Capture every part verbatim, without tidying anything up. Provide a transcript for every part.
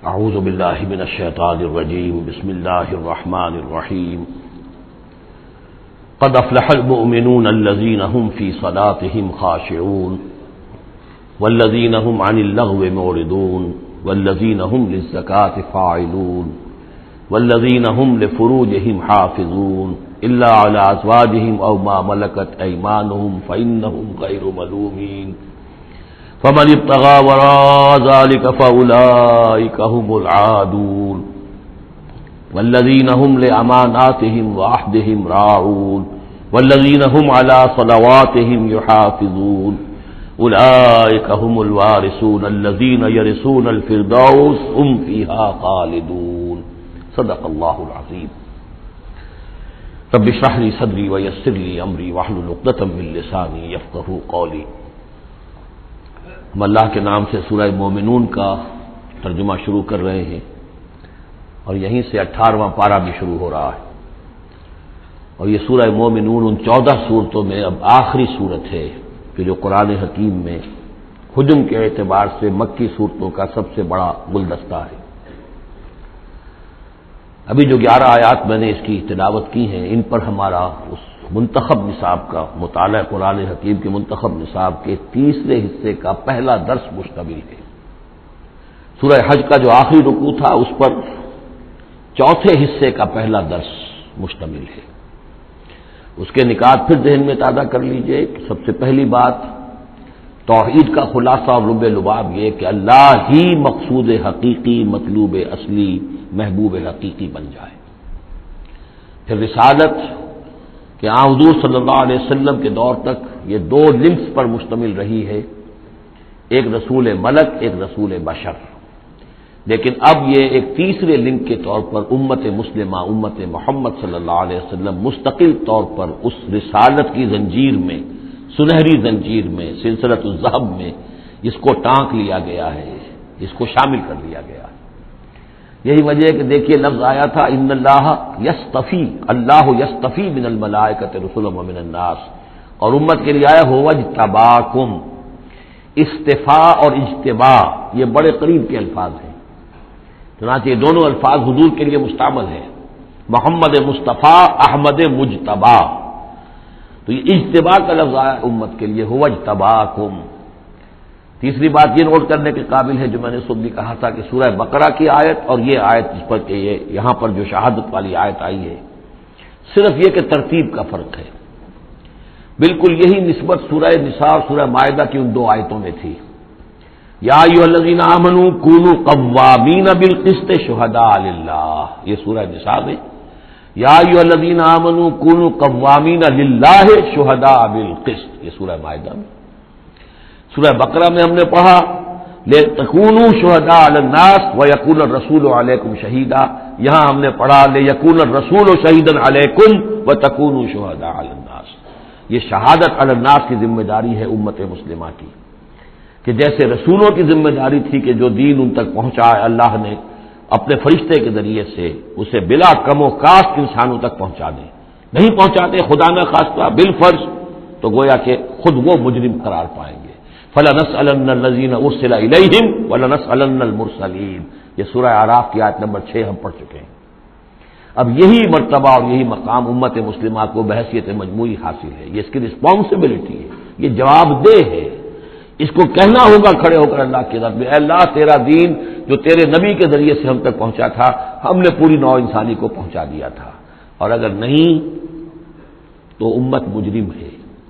اعوذ باللہ من الشیطان الرجیم بسم اللہ الرحمن الرحیم قد افلح المؤمنون الذین هم فی صلاتهم خاشعون والذین هم عن اللغو معرضون والذین هم للزکاة فاعلون والذین هم لفروجهم حافظون الا علی ازواجهم او ما ملکت ایمانهم فانهم غیر ملومین فمن ابتغى وراء ذلك فأولئك هم العادون والذين هم لأماناتهم وعهدهم راعون والذين هم على صلواتهم يحافظون أولئك هم الوارثون الذين يرثون الفردوس هم فيها خالدون صدق الله العظيم رب اشرح لي صدري ويسر لي أمري واحلل عقدة من لساني يفقهوا قولي. ہم اللہ کے نام سے سورہ مومنون کا ترجمہ شروع کر رہے ہیں اور یہیں سے اٹھارہواں پارہ بھی شروع ہو رہا ہے، اور یہ سورہ مومنون ان چودہ صورتوں میں اب آخری صورت ہے کہ جو قرآن حکیم میں حجم کے اعتبار سے مکی صورتوں کا سب سے بڑا گلدستہ ہے. ابھی جو گیارہ آیات میں نے اس کی تلاوت کی ہیں، ان پر ہمارا اس منتخب نصاب کا مطالعہ قرآن حکیم کے منتخب نصاب کے تیسرے حصے کا پہلا درس مشتمل ہے. سورہ حج کا جو آخری رکوع تھا اس پر چوتھے حصے کا پہلا درس مشتمل ہے. اس کے نکات پھر ذہن میں تازہ کر لیجئے. سب سے پہلی بات توحید کا خلاصہ اور لب لباب یہ کہ اللہ ہی مقصود حقیقی، مطلوب اصلی، محبوب حقیقی بن جائے. پھر رسالت کہ آن حضور صلی اللہ علیہ وسلم کے دور تک یہ دو لنکس پر مشتمل رہی ہے، ایک رسول ملک، ایک رسول بشر. لیکن اب یہ ایک تیسرے لنک کے طور پر امت مسلمہ، امت محمد صلی اللہ علیہ وسلم مستقل طور پر اس رسالت کی زنجیر میں، سنہری زنجیر میں، سلسلۃ الذہب میں اس کو ٹانک لیا گیا ہے، اس کو شامل کر لیا گیا ہے. یہی وجہ ہے کہ دیکھیے لفظ آیا تھا ان اللہ یستفی، اللہ یستفی من الملائکۃ رسلا ومن الناس، اور امت کے لیے آیا هو اجتباکم. استفاء اور اجتباء یہ بڑے قریب کے الفاظ ہیں، چنانچہ یہ دونوں الفاظ حضور کے لیے مستعمل ہیں، محمد مصطفیٰ، احمد مجتبی. تو یہ اجتباء کا لفظ آیا امت کے لیے هو اجتباکم. تیسری بات یہ نوٹ کرنے کے قابل ہے جو میں نے صبح بھی کہا تھا کہ سورہ بقرہ کی آیت اور یہ آیت جس پر کہ یہ یہاں پر جو شہادت والی آیت آئی ہے، صرف یہ کہ ترتیب کا فرق ہے. بالکل یہی نسبت سورہ نساء اور سورہ مائدہ کی ان دو آیتوں میں تھی. یا ایھا الذین آمنوا کونوا قوامین بالقسط شہداء للہ، یہ سورہ نساء میں. یا ایھا الذین آمنوا کونوا قوامین للہ شہداء بالقسط، یہ سورہ مائدہ میں. سورہ بقرہ میں ہم نے پڑھا لِتَكُونُوا شُهَدَاءَ عَلَى النَّاسِ وَيَكُونَ الرَّسُولُ عَلَيْكُمْ شَهِيدًا. یہاں ہم نے پڑھا لِيَكُونَ الرَّسُولُ شَهِيدًا عَلَيْكُمْ وَتَكُونُوا شُهَدَاءَ عَلَى النَّاسِ. یہ شہادت علی الناس کی ذمہ داری ہے امت مسلمہ کی، کہ جیسے رسولوں کی ذمہ داری تھی کہ جو دین ان تک پہنچائے اللہ نے اپنے فرشتے کے ذریعے سے اسے بلا کم و کاست انسانوں تک پہنچا دیں. نہیں پہنچاتے خدا نہ خواستہ بالفرض تو گویا کہ خود وہ مجرم قرار پائیں گے. فَلَنَسْأَلَنَّ الَّذِينَ أُرْسِلَ إِلَيْهِمْ وَلَنَسْأَلَنَّ الْمُرْسَلِينَ. یہ سورہ اعراف کی آیت نمبر چھ ہم پڑھ چکے ہیں. اب یہی مرتبہ اور یہی مقام امت مسلمہ کو بحیثیت مجموعی حاصل ہے. یہ اس کی رسپانسبلٹی ہے، یہ جواب دہ ہے. اس کو کہنا ہوگا کھڑے ہو کر اللہ کی رب میں، اے اللہ تیرا دین جو تیرے نبی کے ذریعے سے ہم تک پہنچا تھا ہم نے پوری نوع انسانی کو پہنچا دیا تھا، اور اگر نہیں تو امت مجرم ہے.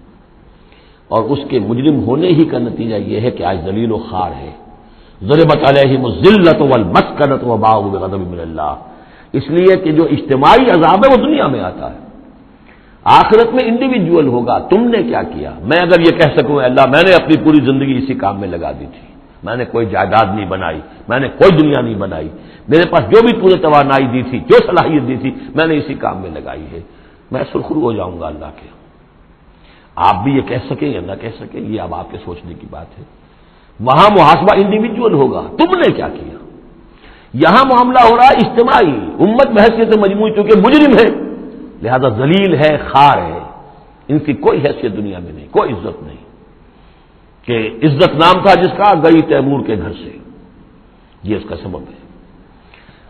اور اس کے مجرم ہونے ہی کا نتیجہ یہ ہے کہ آج ذلیل و خوار ہے. ضربت علیہم الذلۃ والمسکنۃ وباؤوا بغضب من اللہ. اس لیے کہ جو اجتماعی عذاب ہے وہ دنیا میں آتا ہے، آخرت میں انڈیویجول ہوگا. تم نے کیا کیا؟ میں اگر یہ کہہ سکوں اللہ میں نے اپنی پوری زندگی اسی کام میں لگا دی تھی، میں نے کوئی جائیداد نہیں بنائی، میں نے کوئی دنیا نہیں بنائی، میرے پاس جو بھی پورے توانائی دی تھی، جو صلاحیت دی تھی میں نے اسی کام میں لگائی ہے، میں سرخرو ہو جاؤں گا اللہ کے. آپ بھی یہ کہہ سکیں یا نہ کہہ سکیں یہ اب آپ کے سوچنے کی بات ہے. وہاں محاسبہ انڈیویجول ہوگا، تم نے کیا کیا. یہاں معاملہ ہو رہا ہے اجتماعی. امت بحیثیت مجموعی چونکہ مجرم ہے لہذا ذلیل ہے، خوار ہے، ان کی کوئی حیثیت دنیا میں نہیں، کوئی عزت نہیں. کہ عزت نام تھا جس کا گئی تیمور کے گھر سے، یہ اس کا سبب ہے.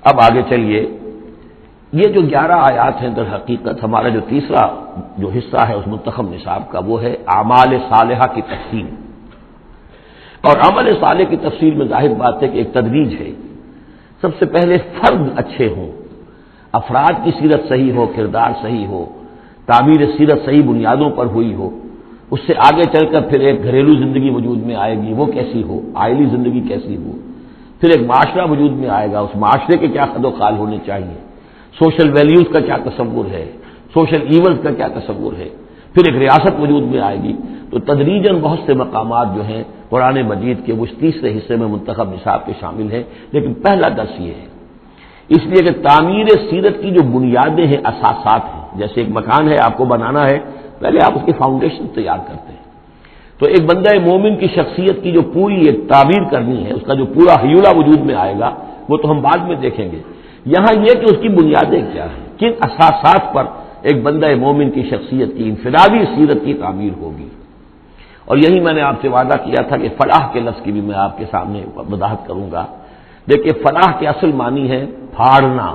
اب آگے چلیے، یہ جو گیارہ آیات ہیں در حقیقت ہمارا جو تیسرا جو حصہ ہے اس منتخب نصاب کا وہ ہے اعمال صالحہ کی تفصیل. اور عمل صالح کی تفصیل میں ظاہر بات ہے کہ ایک تدریج ہے. سب سے پہلے فرد اچھے ہوں، افراد کی سیرت صحیح ہو، کردار صحیح ہو، تعمیر سیرت صحیح بنیادوں پر ہوئی ہو. اس سے آگے چل کر پھر ایک گھریلو زندگی وجود میں آئے گی، وہ کیسی ہو، آئلی زندگی کیسی ہو. پھر ایک معاشرہ وجود میں آئے گا، اس معاشرے کے کیا خد و خال ہونے چاہیے، سوشل ویلیوز کا کیا تصور ہے، سوشل ایونٹس کا کیا تصور ہے. پھر ایک ریاست وجود میں آئے گی. تو تدریجاً بہت سے مقامات جو ہیں قرآن مجید کے وہ تیسرے حصے میں منتخب نصاب کے شامل ہیں. لیکن پہلا درس یہ ہے، اس لیے کہ تعمیر سیرت کی جو بنیادیں ہیں، اساسات ہیں. جیسے ایک مکان ہے، آپ کو بنانا ہے، پہلے آپ اس کی فاؤنڈیشن تیار کرتے ہیں. تو ایک بندہ مومن کی شخصیت کی جو پوری ایک تعمیر کرنی ہے، اس کا جو پورا حیولہ وجود میں آئے گا، وہ تو ہم بعد میں دیکھیں گے. یہاں یہ کہ اس کی بنیادیں کیا ہیں، کن اساسات پر ایک بندہ مومن کی شخصیت کی انفرادی سیرت کی تعمیر ہوگی. اور یہی میں نے آپ سے وعدہ کیا تھا کہ فلاح کے لفظ کی بھی میں آپ کے سامنے وضاحت کروں گا. دیکھیے، فلاح کے اصل معنی ہے پھاڑنا.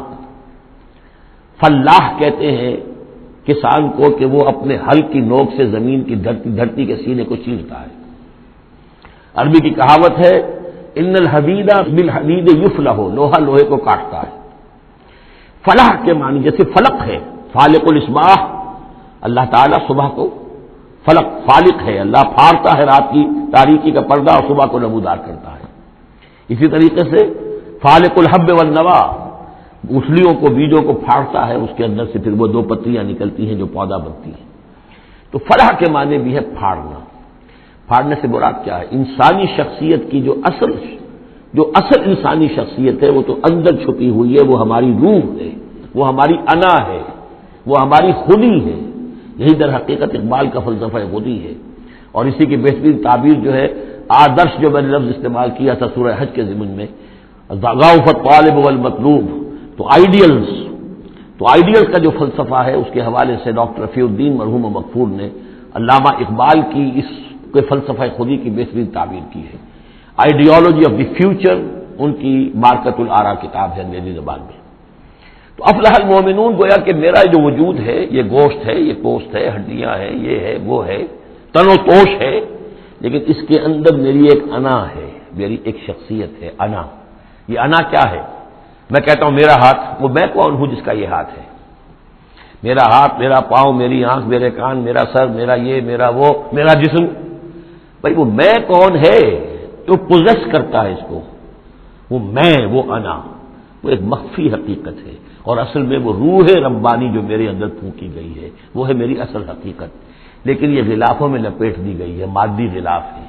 فلاح کہتے ہیں کسان کو کہ وہ اپنے ہل کی نوک سے زمین کی دھرتی دھرتی کے سینے کو چیرتا ہے. عربی کی کہاوت ہے ان الحدید بالحدید یفلح، لوہا لوہے کو کاٹتا ہے. فلاح کے معنی جیسے فلق ہے، فالق الاصباح، اللہ تعالیٰ صبح کو فلق فالق ہے، اللہ پھاڑتا ہے رات کی تاریکی کا پردہ اور صبح کو نمودار کرتا ہے. اسی طریقے سے فالق الحب والنوا، اصلیوں کو بیجوں کو پھاڑتا ہے، اس کے اندر سے پھر وہ دو پتیاں نکلتی ہیں جو پودا بنتی ہیں. تو فلاح کے معنی بھی ہے پھاڑنا. پھاڑنے سے مراد کیا ہے؟ انسانی شخصیت کی جو اصل جو اصل انسانی شخصیت ہے وہ تو اندر چھپی ہوئی ہے، وہ ہماری روح ہے، وہ ہماری انا ہے، وہ ہماری خودی ہے. یہی در حقیقت اقبال کا فلسفہ خودی ہے. اور اسی کی بہترین تعبیر جو ہے آدرش، جو میں نے لفظ استعمال کیا تھا سورہ حج کے ضمن میں، ضعف الطالب والمطلوب. تو آئیڈیلز تو آئیڈیلز کا جو فلسفہ ہے اس کے حوالے سے ڈاکٹر رفیع الدین مرحوم و مغفور نے علامہ اقبال کی اس کے فلسفہ خودی کی بہترین تعبیر کی ہے. آئیڈیالوجی آف دی فیوچر ان کی مارکت الآرا کتاب ہے انگریزی زبان میں. تو افلح المومنون، گویا کہ میرا جو وجود ہے یہ گوشت ہے، یہ پوست ہے، ہڈیاں ہیں، یہ ہے وہ ہے، تن و توش ہے، لیکن اس کے اندر میری ایک انا ہے، میری ایک شخصیت ہے. انا، یہ انا کیا ہے؟ میں کہتا ہوں میرا ہاتھ، وہ میں کون ہوں جس کا یہ ہاتھ ہے؟ میرا ہاتھ، میرا پاؤں، میری آنکھ، میرے کان، میرا سر، میرا یہ، میرا وہ، میرا جسم. بھائی وہ میں کون ہے جو پوزیس کرتا ہے اس کو؟ وہ میں، وہ انا، وہ ایک مخفی حقیقت ہے. اور اصل میں وہ روح ربانی جو میرے اندر پھونکی گئی ہے وہ ہے میری اصل حقیقت. لیکن یہ غلافوں میں لپیٹ دی گئی ہے، مادی غلاف ہے.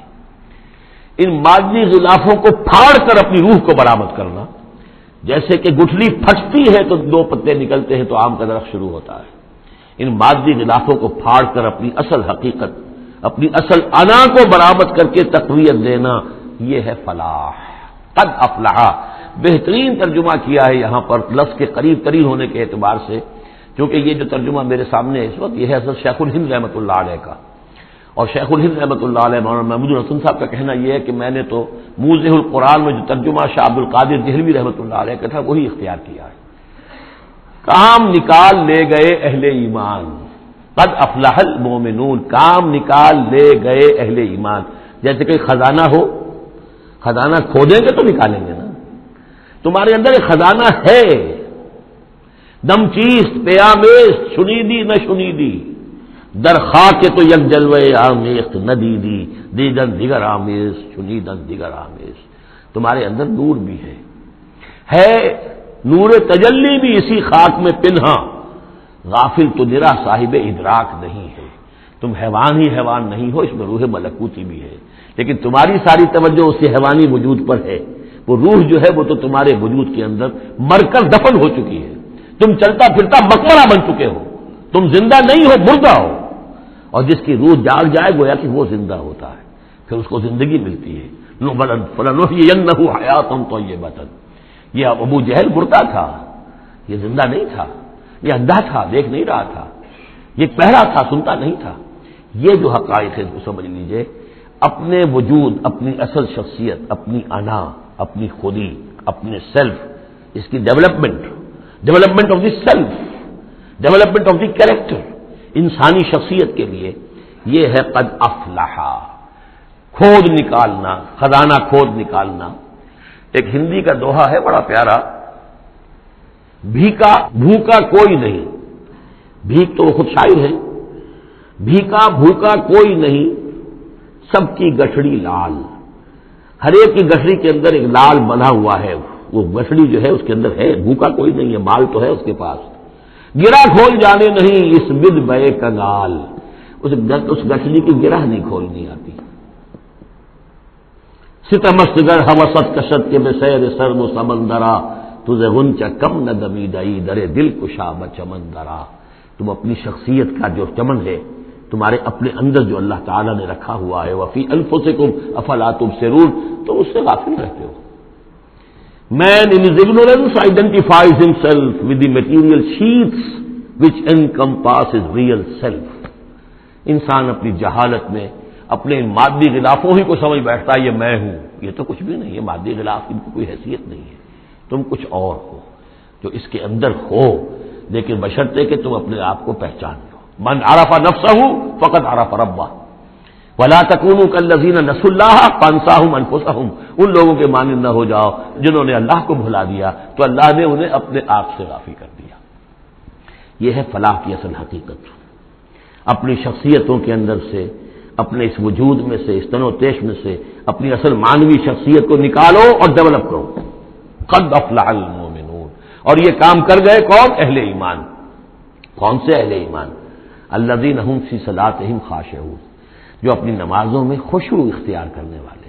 ان مادی غلافوں کو پھاڑ کر اپنی روح کو برآمد کرنا، جیسے کہ گٹھلی پھٹتی ہے تو دو پتے نکلتے ہیں تو آم کا درخت شروع ہوتا ہے. ان مادی غلافوں کو پھاڑ کر اپنی اصل حقیقت، اپنی اصل انا کو برآمد کر کے تقویت دینا، یہ ہے فلاح. قد افلح بہترین ترجمہ کیا ہے یہاں پر لفظ کے قریب ترین ہونے کے اعتبار سے، کیونکہ یہ جو ترجمہ میرے سامنے ہے اس وقت یہ ہے حضرت شیخ الہند رحمۃ اللہ علیہ کا. اور شیخ الہند رحمۃ اللہ علیہ مولانا محمود الحسن صاحب کا کہنا یہ ہے کہ میں نے تو موضح القرآن میں جو ترجمہ شاہ عبد القادر دہلوی رحمۃ اللہ علیہ کا تھا وہی اختیار کیا ہے. کام نکال لے گئے اہل ایمان، قد افلح المومنون، کام نکال لے گئے اہل ایمان. جیسے کہ خزانہ ہو، خزانہ کھودیں گے تو نکالیں گے نا. تمہارے اندر ایک خزانہ ہے، دم چیست پیامیست شنیدی نہ شنیدی، در خاک تو یک جلوے آمیخت ندیدی، دیدن دیگر آمیز شنیدن دیگر آمیز. تمہارے اندر نور بھی ہے ہے نور تجلی بھی اسی خاک میں پنہا، غافل تو نرا صاحب ادراک نہیں ہے. تم حیوان ہی حیوان نہیں ہو، اس میں روح ملکوتی بھی ہے، لیکن تمہاری ساری توجہ اسی حیوانی وجود پر ہے. وہ روح جو ہے وہ تو تمہارے وجود کے اندر مر کر دفن ہو چکی ہے. تم چلتا پھرتا مقبرہ بن چکے ہو، تم زندہ نہیں ہو، مردہ ہو. اور جس کی روح جاگ جائے گویا کہ وہ زندہ ہوتا ہے، پھر اس کو زندگی ملتی ہے. فَلَنُحْيِيَنَّهُ حَيَاةً طَيِّبَةً. یہ ابو جہل مردہ تھا، یہ زندہ نہیں تھا، یہ اندھا تھا، دیکھ نہیں رہا تھا، یہ بہرا تھا، سنتا نہیں تھا. یہ جو حقائق ہے اس کو سمجھ لیجئے. اپنے وجود، اپنی اصل شخصیت، اپنی انا، اپنی خودی، اپنے سیلف، اس کی development, development of the self, development of the character, انسانی شخصیت کے لیے یہ ہے قد افلح، کھود نکالنا، خزانہ کھود نکالنا۔ ایک ہندی کا دوہا ہے بڑا پیارا، بھیکا بھوکا کوئی نہیں، بھیک تو وہ خود شاعر ہے، بھیکا بھوکا کوئی نہیں، سب کی گٹھڑی لال، ہر ایک کی گٹھڑی کے اندر ایک لال بندھا ہوا ہے، وہ گٹھڑی جو ہے اس کے اندر ہے، بھوکا کوئی نہیں ہے، مال تو ہے اس کے پاس، گرہ کھول جانے نہیں اس بد بے کنگال، اس گٹھڑی کی گرہ نہیں کھولنی آتی۔ ستمست گر حوست کشت کے بے سیر سر و سمندرا، تجھے غنچہ کم نہ دمی دئی درے دل کشا بچمندرا، تم اپنی شخصیت کا جو چمن ہے تمہارے اپنے اندر جو اللہ تعالیٰ نے رکھا ہوا ہے، وفی انفسکم افلا تبصرون، تو اس سے غافل رہتے ہو۔ Man in his ignorance identifies himself with the material sheaths which encompass his real self۔ انسان اپنی جہالت میں اپنے مادی غلافوں ہی کو سمجھ بیٹھتا ہے یہ میں ہوں، یہ تو کچھ بھی نہیں ہے، مادی غلاف کی کوئی حیثیت نہیں ہے، تم کچھ اور ہو جو اس کے اندر ہو، لیکن بشرطے کہ تم اپنے آپ کو پہچان لو۔ من عرف نفسہ فقد عرف ربہ ولا تکونوا کالذین نسوا اللہ فانساہم انفسہم، ان لوگوں کے مانند نہ ہو جاؤ جنہوں نے اللہ کو بھلا دیا تو اللہ نے انہیں اپنے آپ سے غافل کر دیا۔ یہ ہے فلاح کی اصل حقیقت، اپنی شخصیتوں کے اندر سے، اپنے اس وجود میں سے، اس تن و تیش میں سے اپنی اصل مانوی شخصیت کو نکالو اور ڈیولپ کرو۔ قد افلح المؤمنون، اور یہ کام کر گئے کون؟ اہل ایمان۔ کون سے اہل ایمان؟ الذین هم فی صلاتہم خاشعون، جو اپنی نمازوں میں خشوع اختیار کرنے والے،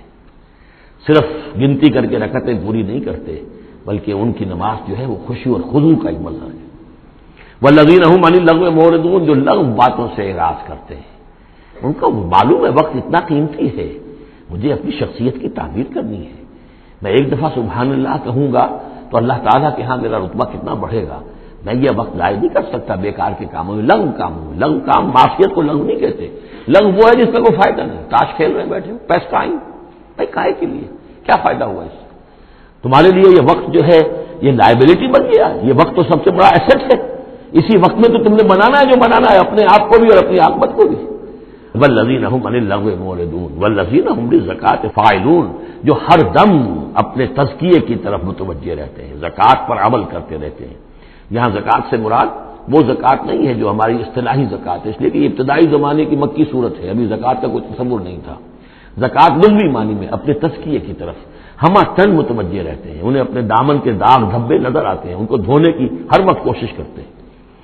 صرف گنتی کر کے رکعتیں پوری نہیں کرتے بلکہ ان کی نماز جو ہے وہ خشوع اور خضوع کا ایک مظہر ہے۔ والذین هم عن اللغو معرضون، جو لغو باتوں سے اعراض کرتے ہیں، ان کو معلوم ہے وقت اتنا قیمتی ہے، مجھے اپنی شخصیت کی تعمیر کرنی ہے، میں ایک دفعہ سبحان اللہ کہوں گا تو اللہ تعالیٰ کے ہاں میرا رتبہ کتنا بڑھے گا، میں یہ وقت ضائع نہیں کر سکتا بیکار کے کاموں میں، لغو کاموں میں۔ لغو کام معصیت کو لغو نہیں کہتے، لغو وہ ہے جس میں کوئی فائدہ نہیں، تاش کھیل رہے بیٹھے پیس ٹائم، بھائی کائے کے لیے کیا فائدہ ہوا اس سے؟ تمہارے لیے یہ وقت جو ہے یہ لائبلٹی بن گیا، یہ وقت تو سب سے بڑا ایسٹ ہے، اسی وقت میں تو تم نے بنانا ہے جو بنانا ہے، اپنے آپ کو بھی اور اپنی عاقبت کو بھی۔ والذین هم عن اللغو معرضون والذین هم للزکاۃ فاعلون، جو ہر دم اپنے تزکیے کی طرف متوجہ رہتے ہیں، زکوٰۃ پر عمل کرتے رہتے ہیں۔ یہاں زکوٰۃ سے مراد وہ زکوٰۃ نہیں ہے جو ہماری اصطلاحی زکوٰۃ ہے، اس لیے کہ یہ ابتدائی زمانے کی مکی صورت ہے، ابھی زکوٰۃ کا کوئی تصور نہیں تھا۔ زکوٰۃ لغوی معنی میں اپنے تزکیے کی طرف ہمہ تن متوجہ رہتے ہیں، انہیں اپنے دامن کے داغ دھبے نظر آتے ہیں، ان کو دھونے کی ہر وقت کوشش کرتے ہیں۔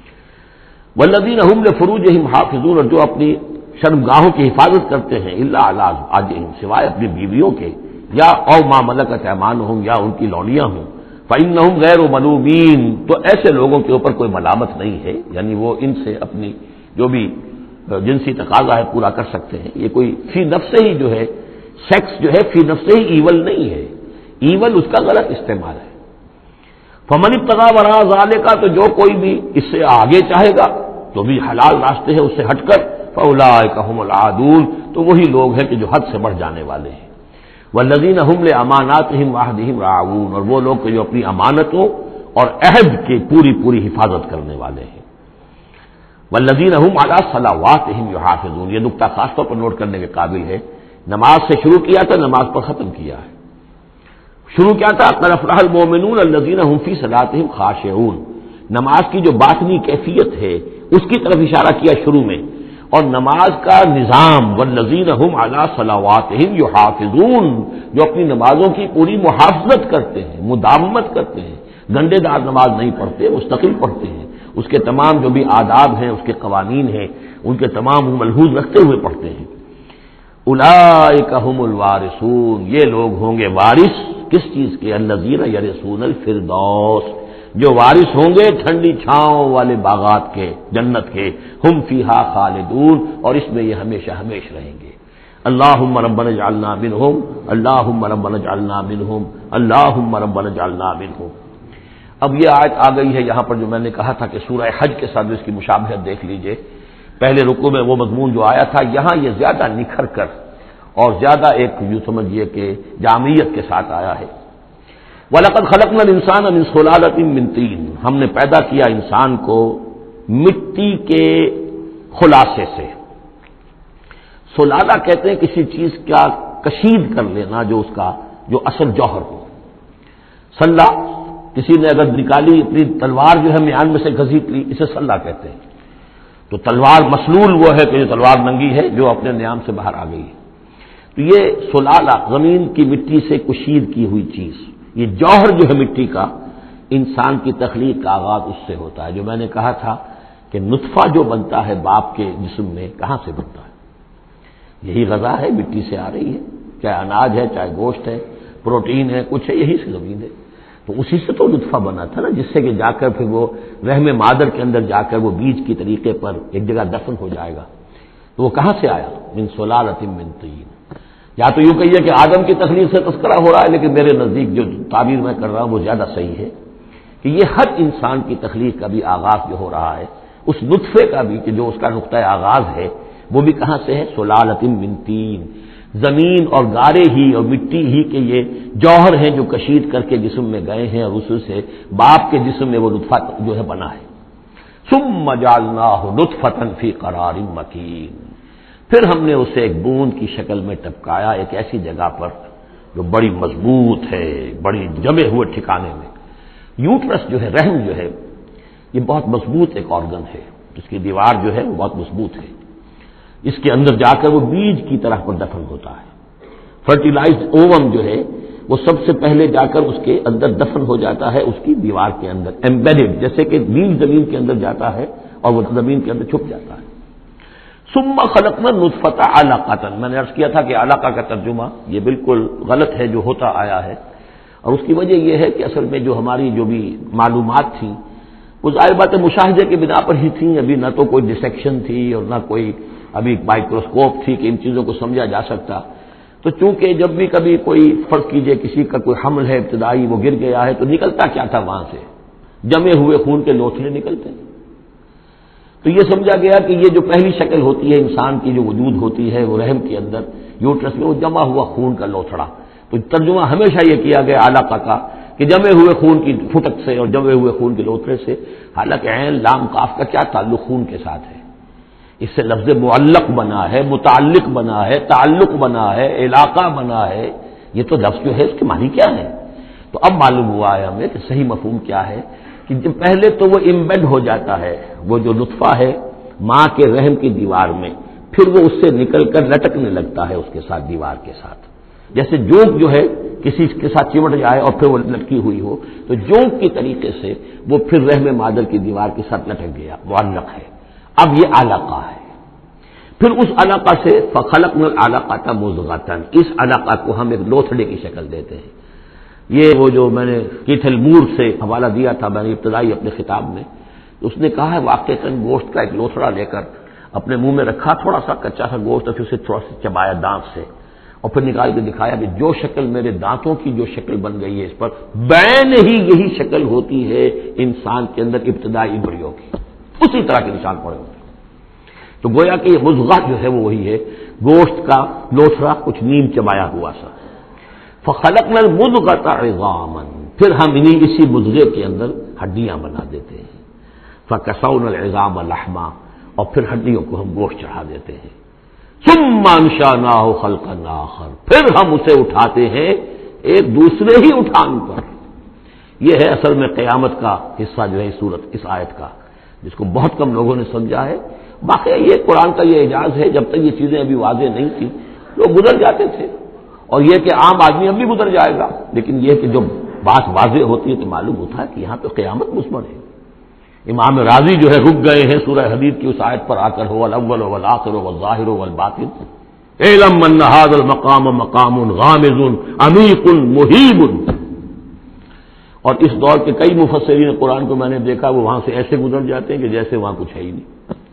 والذین هم لفروجہم حافظون، اور جو اپنی شرمگاہوں کی حفاظت کرتے ہیں، الا علی ازواجہم، سوائے اپنی بیویوں کے، یا او ما ملکت ایمانہم، یا ان کی لونیاں ہوں، فإنہم غیر ملومین، تو ایسے لوگوں کے اوپر کوئی ملامت نہیں ہے، یعنی وہ ان سے اپنی جو بھی جنسی تقاضا ہے پورا کر سکتے ہیں۔ یہ کوئی فی نفس ہی جو ہے سیکس جو ہے فی نفس ہی ایول نہیں ہے، ایول اس کا غلط استعمال ہے۔ فمن ابتغى وراء ذلك، تو جو کوئی بھی اس سے آگے چاہے گا تو بھی حلال راستے ہیں اس سے ہٹ کر، فاولئک هم العادون، تو وہی لوگ ہیں کہ جو حد سے بڑھ جانے والے ہیں۔ والذین هم لاماناتهم وعهدهم راعون، اور وہ لوگ کہ جو اپنی امانتوں اور عہد کی پوری پوری حفاظت کرنے والے ہیں۔ والذین هم علی صلواتهم یحافظون، یہ نقطہ خاص طور پر نوٹ کرنے کے قابل ہے، نماز سے شروع کیا تھا، نماز پر ختم کیا ہے۔ شروع کیا تھا قد افلح المؤمنون الذین هم فی صلاتهم خاشعون، نماز کی جو باطنی کیفیت ہے اس کی طرف اشارہ کیا شروع میں، اور نماز کا نظام والذین هم علی صلواتهم یحافظون، جو اپنی نمازوں کی پوری محافظت کرتے ہیں، مداومت کرتے ہیں، گنڈے دار نماز نہیں پڑھتے، مستقل پڑھتے ہیں، اس کے تمام جو بھی آداب ہیں، اس کے قوانین ہیں، ان کے تمام ملحوظ رکھتے ہوئے پڑھتے ہیں۔ اولئک هم الوارثون، یہ لوگ ہوں گے وارث کس چیز کے؟ الذین یرثون الفردوس، جو وارث ہوں گے ٹھنڈی چھاؤں والے باغات کے، جنت کے، ہم فیہا خالدون، اور اس میں یہ ہمیشہ ہمیشہ رہیں گے۔ اللہم ربنا اجعلنا منہم، اللہم ربنا اجعلنا منہم، اللہم ربنا اجعلنا منہم۔ اب یہ آیت آ گئی ہے یہاں پر جو میں نے کہا تھا کہ سورہ حج کے ساتھ اس کی مشابہت دیکھ لیجئے، پہلے رکوع میں وہ مضمون جو آیا تھا، یہاں یہ زیادہ نکھر کر اور زیادہ ایک یوں سمجھیے کہ جامعیت کے ساتھ آیا ہے۔ وَلَقَدْ خَلَقْنَا الْإِنسَانَ مِنْ صُلَالَةٍ مِّن طِينٍ، ہم نے پیدا کیا انسان کو مٹی کے خلاصے سے۔ سلالہ کہتے ہیں کسی چیز کا کشید کر لینا جو اس کا جو اصل جوہر ہو۔ سلہ کسی نے اگر نکالی اپنی تلوار جو ہے میان میں سے گھسیٹ لی، اسے سلہ کہتے ہیں۔ تو تلوار مسلول وہ ہے کہ جو تلوار ننگی ہے، جو اپنے نیام سے باہر آ گئی ہے۔ تو یہ سلالہ زمین کی مٹی سے کشید کی ہوئی چیز، یہ جوہر جو ہے مٹی کا، انسان کی تخلیق کا آغاز اس سے ہوتا ہے۔ جو میں نے کہا تھا کہ نطفہ جو بنتا ہے باپ کے جسم میں، کہاں سے بنتا ہے؟ یہی غذا ہے، مٹی سے آ رہی ہے، چاہے اناج ہے، چاہے گوشت ہے، پروٹین ہے، کچھ ہے، یہی سے زمین ہے۔ تو اسی سے تو نطفہ بنا تھا نا، جس سے کہ جا کر پھر وہ رحم مادر کے اندر جا کر وہ بیج کی طریقے پر ایک جگہ دفن ہو جائے گا۔ تو وہ کہاں سے آیا؟ من صلالۃ من طین۔ یا تو یوں کہیے کہ آدم کی تخلیق سے تذکرہ ہو رہا ہے، لیکن میرے نزدیک جو تعبیر میں کر رہا ہوں وہ زیادہ صحیح ہے کہ یہ ہر انسان کی تخلیق کا بھی آغاز جو ہو رہا ہے، اس نطفے کا بھی کہ جو اس کا نقطۂ آغاز ہے، وہ بھی کہاں سے ہے؟ صلالۃ من طین۔ زمین اور گارے ہی اور مٹی ہی کے یہ جوہر ہیں جو کشید کر کے جسم میں گئے ہیں، اور اس سے باپ کے جسم میں وہ نطفہ جو ہے بنا ہے۔ ثم جعلناہ نطفۃ فی قرار مکین، پھر ہم نے اسے ایک بوند کی شکل میں ٹپکایا ایک ایسی جگہ پر جو بڑی مضبوط ہے، بڑی جمے ہوئے ٹھکانے میں۔ یوٹرس جو ہے، رحم جو ہے، یہ بہت مضبوط ایک آرگن ہے، اس کی دیوار جو ہے وہ بہت مضبوط ہے۔ اس کے اندر جا کر وہ بیج کی طرح پر دفن ہوتا ہے۔ فرٹیلائزڈ اووم جو ہے وہ سب سے پہلے جا کر اس کے اندر دفن ہو جاتا ہے، اس کی دیوار کے اندر ایمبیڈڈ، جیسے کہ بیج زمین کے اندر جاتا ہے اور وہ زمین کے اندر چھپ جاتا ہے۔ ثم خلقنا النطفۃ علقۃ، میں نے عرض کیا تھا کہ علقہ کا ترجمہ یہ بالکل غلط ہے جو ہوتا آیا ہے، اور اس کی وجہ یہ ہے کہ اصل میں جو ہماری جو بھی معلومات تھیں وہ ظاہر بات ہے مشاہدے کی بنا پر ہی تھیں، ابھی نہ تو کوئی ڈسیکشن تھی اور نہ کوئی ابھی مائکروسکوپ تھی کہ ان چیزوں کو سمجھا جا سکتا۔ تو چونکہ جب بھی کبھی کوئی فرض کیجئے کسی کا کوئی حمل ہے ابتدائی، وہ گر گیا ہے، تو نکلتا کیا تھا وہاں سے؟ جمے ہوئے خون کے لوتھڑے نکلتے ہیں۔ تو یہ سمجھا گیا کہ یہ جو پہلی شکل ہوتی ہے انسان کی جو وجود ہوتی ہے وہ رحم کے اندر یوٹرس میں، وہ جمع ہوا خون کا لوتھڑا۔ تو ترجمہ ہمیشہ یہ کیا گیا علقہ کا کہ جمے ہوئے خون کی پھٹک سے اور جمے ہوئے خون کے لوتھڑے سے، حالانکہ عین لام کاف کا کیا تعلق خون کے ساتھ ہے؟ اس سے لفظ معلق بنا ہے، متعلق بنا ہے، تعلق بنا ہے، علاقہ بنا ہے۔ یہ تو لفظ جو ہے اس کے معنی کیا ہے؟ تو اب معلوم ہوا ہے ہمیں کہ صحیح مفہوم کیا ہے کہ جب پہلے تو وہ امبیڈ ہو جاتا ہے، وہ جو نطفہ ہے ماں کے رحم کی دیوار میں، پھر وہ اس سے نکل کر لٹکنے لگتا ہے اس کے ساتھ، دیوار کے ساتھ، جیسے جونک جو ہے کسی کے ساتھ چمٹ جائے اور پھر وہ لٹکی ہوئی ہو، تو جونک کی طریقے سے وہ پھر رحم مادر کی دیوار کے ساتھ لٹک گیا، معلق ہے۔ اب یہ علقہ ہے۔ پھر اس علقہ سے فخلقنا العلقۃ مضغۃ، اس علقہ کو ہم ایک لوتھڑے کی شکل دیتے ہیں۔ یہ وہ جو میں نے کیتھل مور سے حوالہ دیا تھا میں نے ابتدائی اپنے خطاب میں، اس نے کہا ہے واقعتاً گوشت کا ایک لوتھڑا لے کر اپنے منہ میں رکھا، تھوڑا سا کچا سا گوشت، اور پھر اسے تھوڑا سا چبایا دانت سے، اور پھر نکال کے دکھایا کہ جو شکل میرے دانتوں کی جو شکل بن گئی ہے اس پر بین ہی یہی شکل ہوتی ہے انسان کے اندر ابتدائی امبریو کی، اسی طرح کے نشان پڑے ہوتے ہیں۔ تو گویا کہ یہ مضغہ جو ہے وہ وہی ہے، گوشت کا لوتھڑا کچھ نیم چبایا ہوا سا۔ فخلقنا المضغۃ عظاما، پھر ہم انہیں اسی مضغے کے اندر ہڈیاں بنا دیتے ہیں۔ فکسونا العظام لحما، اور پھر ہڈیوں کو ہم گوشت چڑھا دیتے ہیں۔ ثم انشأناہ خلقا آخر، پھر ہم اسے اٹھاتے ہیں ایک دوسرے ہی اٹھان پر۔ یہ ہے اصل میں قیامت کا حصہ جو ہے اس صورت اس آیت کا، جس کو بہت کم لوگوں نے سمجھا ہے۔ باقی یہ قرآن کا یہ اعجاز ہے، جب تک یہ چیزیں ابھی واضح نہیں تھیں لوگ گزر جاتے تھے، اور یہ کہ عام آدمی اب بھی گزر جائے گا، لیکن یہ کہ جب بات واضح ہوتی ہے تو معلوم ہوتا ہے کہ یہاں تو قیامت مثبت ہے۔ امام راضی جو ہے رک گئے ہیں سورہ حدید کی اس آیت پر آ کر، هو الاول والآخر والظاہر والباطن اعلم ان هذا المقام مقام غامض عمیق محیب۔ اور اس دور کے کئی مفسرین قرآن کو میں نے دیکھا وہ وہاں سے ایسے گزر جاتے ہیں کہ جیسے وہاں کچھ ہے ہی نہیں۔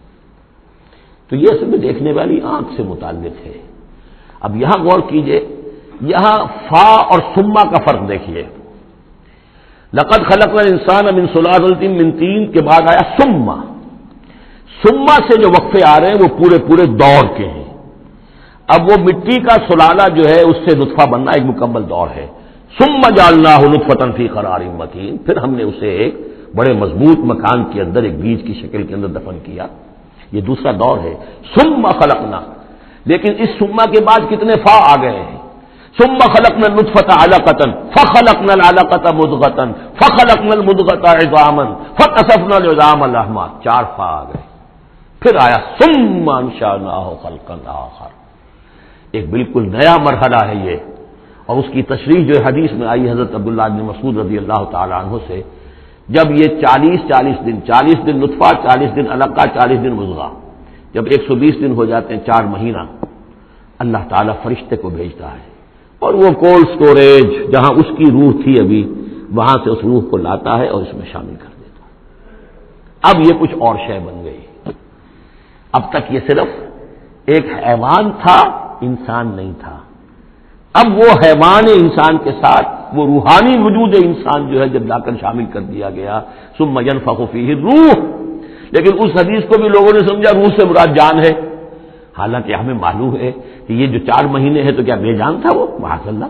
تو یہ اصل میں دیکھنے والی آنکھ سے متعلق ہے۔ اب یہاں غور کیجئے، یہاں فا اور ثم کا فرق دیکھیے۔ لقد خلقنا الانسان من صلالۃ من طین کے بعد آیا ثم۔ ثم سے جو وقفے آ رہے ہیں وہ پورے پورے دور کے ہیں۔ اب وہ مٹی کا سلالہ جو ہے اس سے نطفہ بننا ایک مکمل دور ہے، ثم جعلناہ نطفۃ فی قرار مکین، پھر ہم نے اسے ایک بڑے مضبوط مکان کے اندر ایک بیج کی شکل کے اندر دفن کیا. یہ دوسرا دور ہے. ثم خلقنا، لیکن اس ثم کے بعد کتنے فا آ گئے ہیں. ثم خلقنا النطفۃ علقۃ فخلقنا العلقۃ مضغۃ فخلقنا المضغۃ عظاما فکسونا العظام لحما، چار فا آ گئے. پھر آیا ثم انشأناہ خلقا آخر، ایک بالکل نیا مرحلہ ہے یہ. اور اس کی تشریح جو حدیث میں آئی حضرت عبداللہ بن مسعود رضی اللہ تعالیٰ عنہ سے، جب یہ چالیس چالیس دن چالیس دن نطفہ، چالیس دن علقہ، چالیس دن مضغہ، جب ایک سو بیس دن ہو جاتے ہیں، چار مہینہ، اللہ تعالیٰ فرشتے کو بھیجتا ہے اور وہ کولڈ سٹوریج جہاں اس کی روح تھی ابھی، وہاں سے اس روح کو لاتا ہے اور اس میں شامل کر دیتا ہے. اب یہ کچھ اور شے بن گئی. اب تک یہ صرف ایک حیوان تھا، انسان نہیں تھا. اب وہ حیوان انسان کے ساتھ وہ روحانی وجود انسان جو ہے جب لا کر شامل کر دیا گیا، ثم ينفخ فیہ الروح. لیکن اس حدیث کو بھی لوگوں نے سمجھا روح سے مراد جان ہے، حالانکہ ہمیں معلوم ہے کہ یہ جو چار مہینے ہے تو کیا بے جان تھا وہ؟ معاذ اللہ.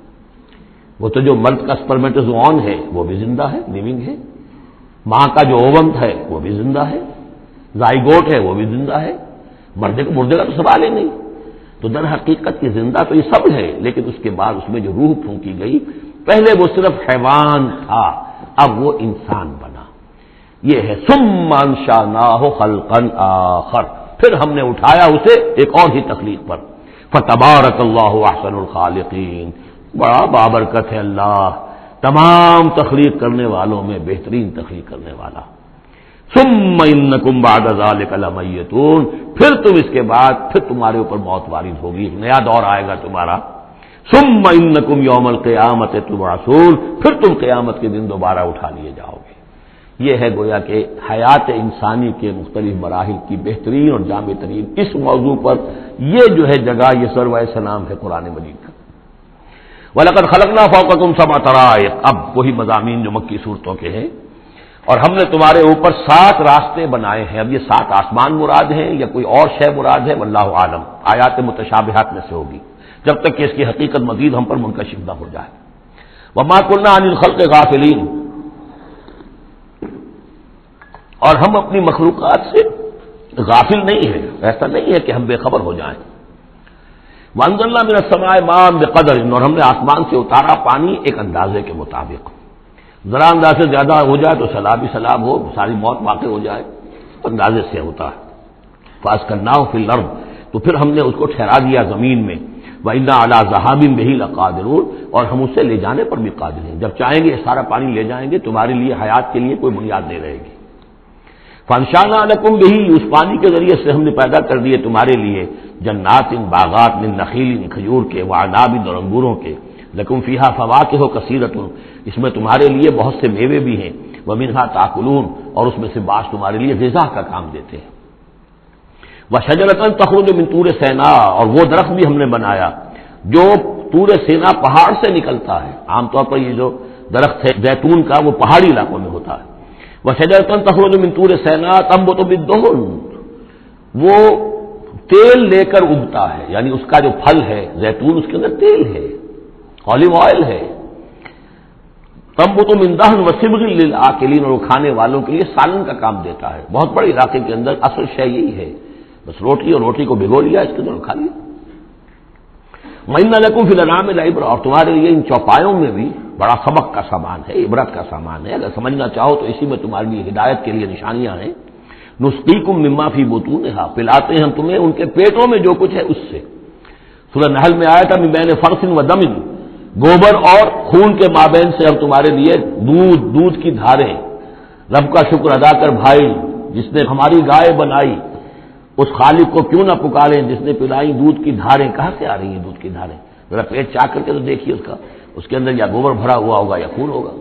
وہ تو جو مرد کا سپرمیٹوزوون ہے وہ بھی زندہ ہے، لیونگ ہے. ماں کا جو اووم ہے وہ بھی زندہ ہے، زائگوٹ ہے وہ بھی زندہ ہے. مردے کو مردے کا تو سوال ہی نہیں. تو در حقیقت یہ زندہ تو یہ سب ہے، لیکن اس کے بعد اس میں جو روح پھونکی گئی، پہلے وہ صرف حیوان تھا، اب وہ انسان بنا. یہ ہے ثم انشأناہ خلقا آخر، پھر ہم نے اٹھایا اسے ایک اور ہی تخلیق پر. فتبارک اللہ احسن الخالقین، بڑا بابرکت ہے اللہ تمام تخلیق کرنے والوں میں بہترین تخلیق کرنے والا. ثم انکم بعد ذلک لمیتون، پھر تم اس کے بعد پھر تمہارے اوپر موت وارد ہوگی، ایک نیا دور آئے گا تمہارا. ثم انکم یوم القیامت تبعثون، پھر تم قیامت کے دن دوبارہ اٹھا لیے جاؤ گے. یہ ہے گویا کہ حیات انسانی کے مختلف مراحل کی بہترین اور جامع ترین اس موضوع پر یہ جو ہے جگہ، یہ سروۂ سلام ہے قرآن مجید کا. وَلَقَدْ خَلَقْنَا فَوْقَكُمْ سَبْعَ طَرَائِقَ، اب وہی مضامین جو مکی صورتوں کے ہیں. اور ہم نے تمہارے اوپر سات راستے بنائے ہیں. اب یہ سات آسمان مراد ہیں یا کوئی اور شے مراد ہے، واللہ عالم. آیات متشابہات میں سے ہوگی جب تک کہ اس کی حقیقت مزید ہم پر منکشف نہ ہو جائے. وَمَا كُنَّا عَنِ الْخَلْقِ غَافِلِينَ، اور ہم اپنی مخلوقات سے غافل نہیں ہیں، ایسا نہیں ہے کہ ہم بے خبر ہو جائیں. وَأَنزَلْنَا مِنَ السَّمَاءِ مَاءً بِقَدَرٍ، اور ہم نے آسمان سے اتارا پانی ایک اندازے کے مطابق. ذرا انداز سے زیادہ ہو جائے تو سیلاب ہی سیلاب ہو، ساری موت واقع ہو جائے، اندازے سے ہوتا ہے. فَأَسْكَنَّاهُ فِي الْأَرْضِ، تو پھر ہم نے اس کو ٹھہرا دیا زمین میں. وَإِنَّا عَلَىٰ ذَهَابٍ بِهِ لَقَادِرُونَ، اور ہم اسے لے جانے پر بھی قادر ہیں. جب چاہیں گے سارا پانی لے جائیں گے، تمہارے لیے حیات کے لیے کوئی بنیاد نہیں رہے گی. فَأَنشَأْنَا لَكُم بِهِ، اس پانی کے ذریعے سے ہم نے پیدا کر دیے تمہارے لیے جنات باغات من نخیل، کھجور کے، وعناب، اور انگوروں کے. لکم فیہا فواکہ کثیرۃ، اس میں تمہارے لیے بہت سے میوے بھی ہیں. ومنہا تاکلون، اور اس میں سے بعض تمہارے لیے غذا کا کام دیتے ہیں. وشجرۃ تخرج من طور سینا، اور وہ درخت بھی ہم نے بنایا جو طور سینا پہاڑ سے نکلتا ہے. عام طور پر یہ جو درخت ہے زیتون کا وہ پہاڑی علاقوں میں ہوتا ہے. وشجرۃ تخرج من طور سینا تنبت بالدہن، وہ تیل لے کر اگتا ہے، یعنی اس کا جو پھل ہے زیتون، اس کے اندر تیل ہے، اولیو آئل ہے. تنبت من دہن وصبغ للآکلین، اور وہ کھانے والوں کے لیے سالن کا کام دیتا ہے. بہت بڑے علاقے کے اندر اصل شے یہی ہے، بس روٹی اور روٹی کو بھگو لیا، اس کے اندر کھا لیا. وَإِنَّ لَكُمْ فِي الْأَنْعَامِ لَعِبْرَةً، اور تمہارے لیے ان چوپایوں میں بھی بڑا سبق کا سامان ہے، عبرت کا سامان ہے. اگر سمجھنا چاہو تو اسی میں تمہارے لیے ہدایت کے لیے نشانیاں ہیں. نُسْقِيكُم مِّمَّا فِي بُطُونِهَا، پلاتے ہیں ہم تمہیں ان کے پیٹوں میں جو کچھ ہے اس سے. سورہ نحل میں آیا تھا مِن بَيْنِ فَرْثٍ وَدَمٍ، گوبر اور خون کے مابین سے ہم تمہارے لیے دودھ دودھ کی دھاریں. رب کا شکر ادا کر بھائی، جس نے ہماری گائے بنائی، اس خالق کو کیوں نہ پکاریں جس نے پلائی دودھ کی دھاریں. کہاں سے آ رہی ہیں دودھ کی دھاریں؟ ذرا پیٹ چاک کر کے تو دیکھیے اس کا، اس کے اندر یا گوبر بھرا ہوا ہوگا یا خون ہوگا.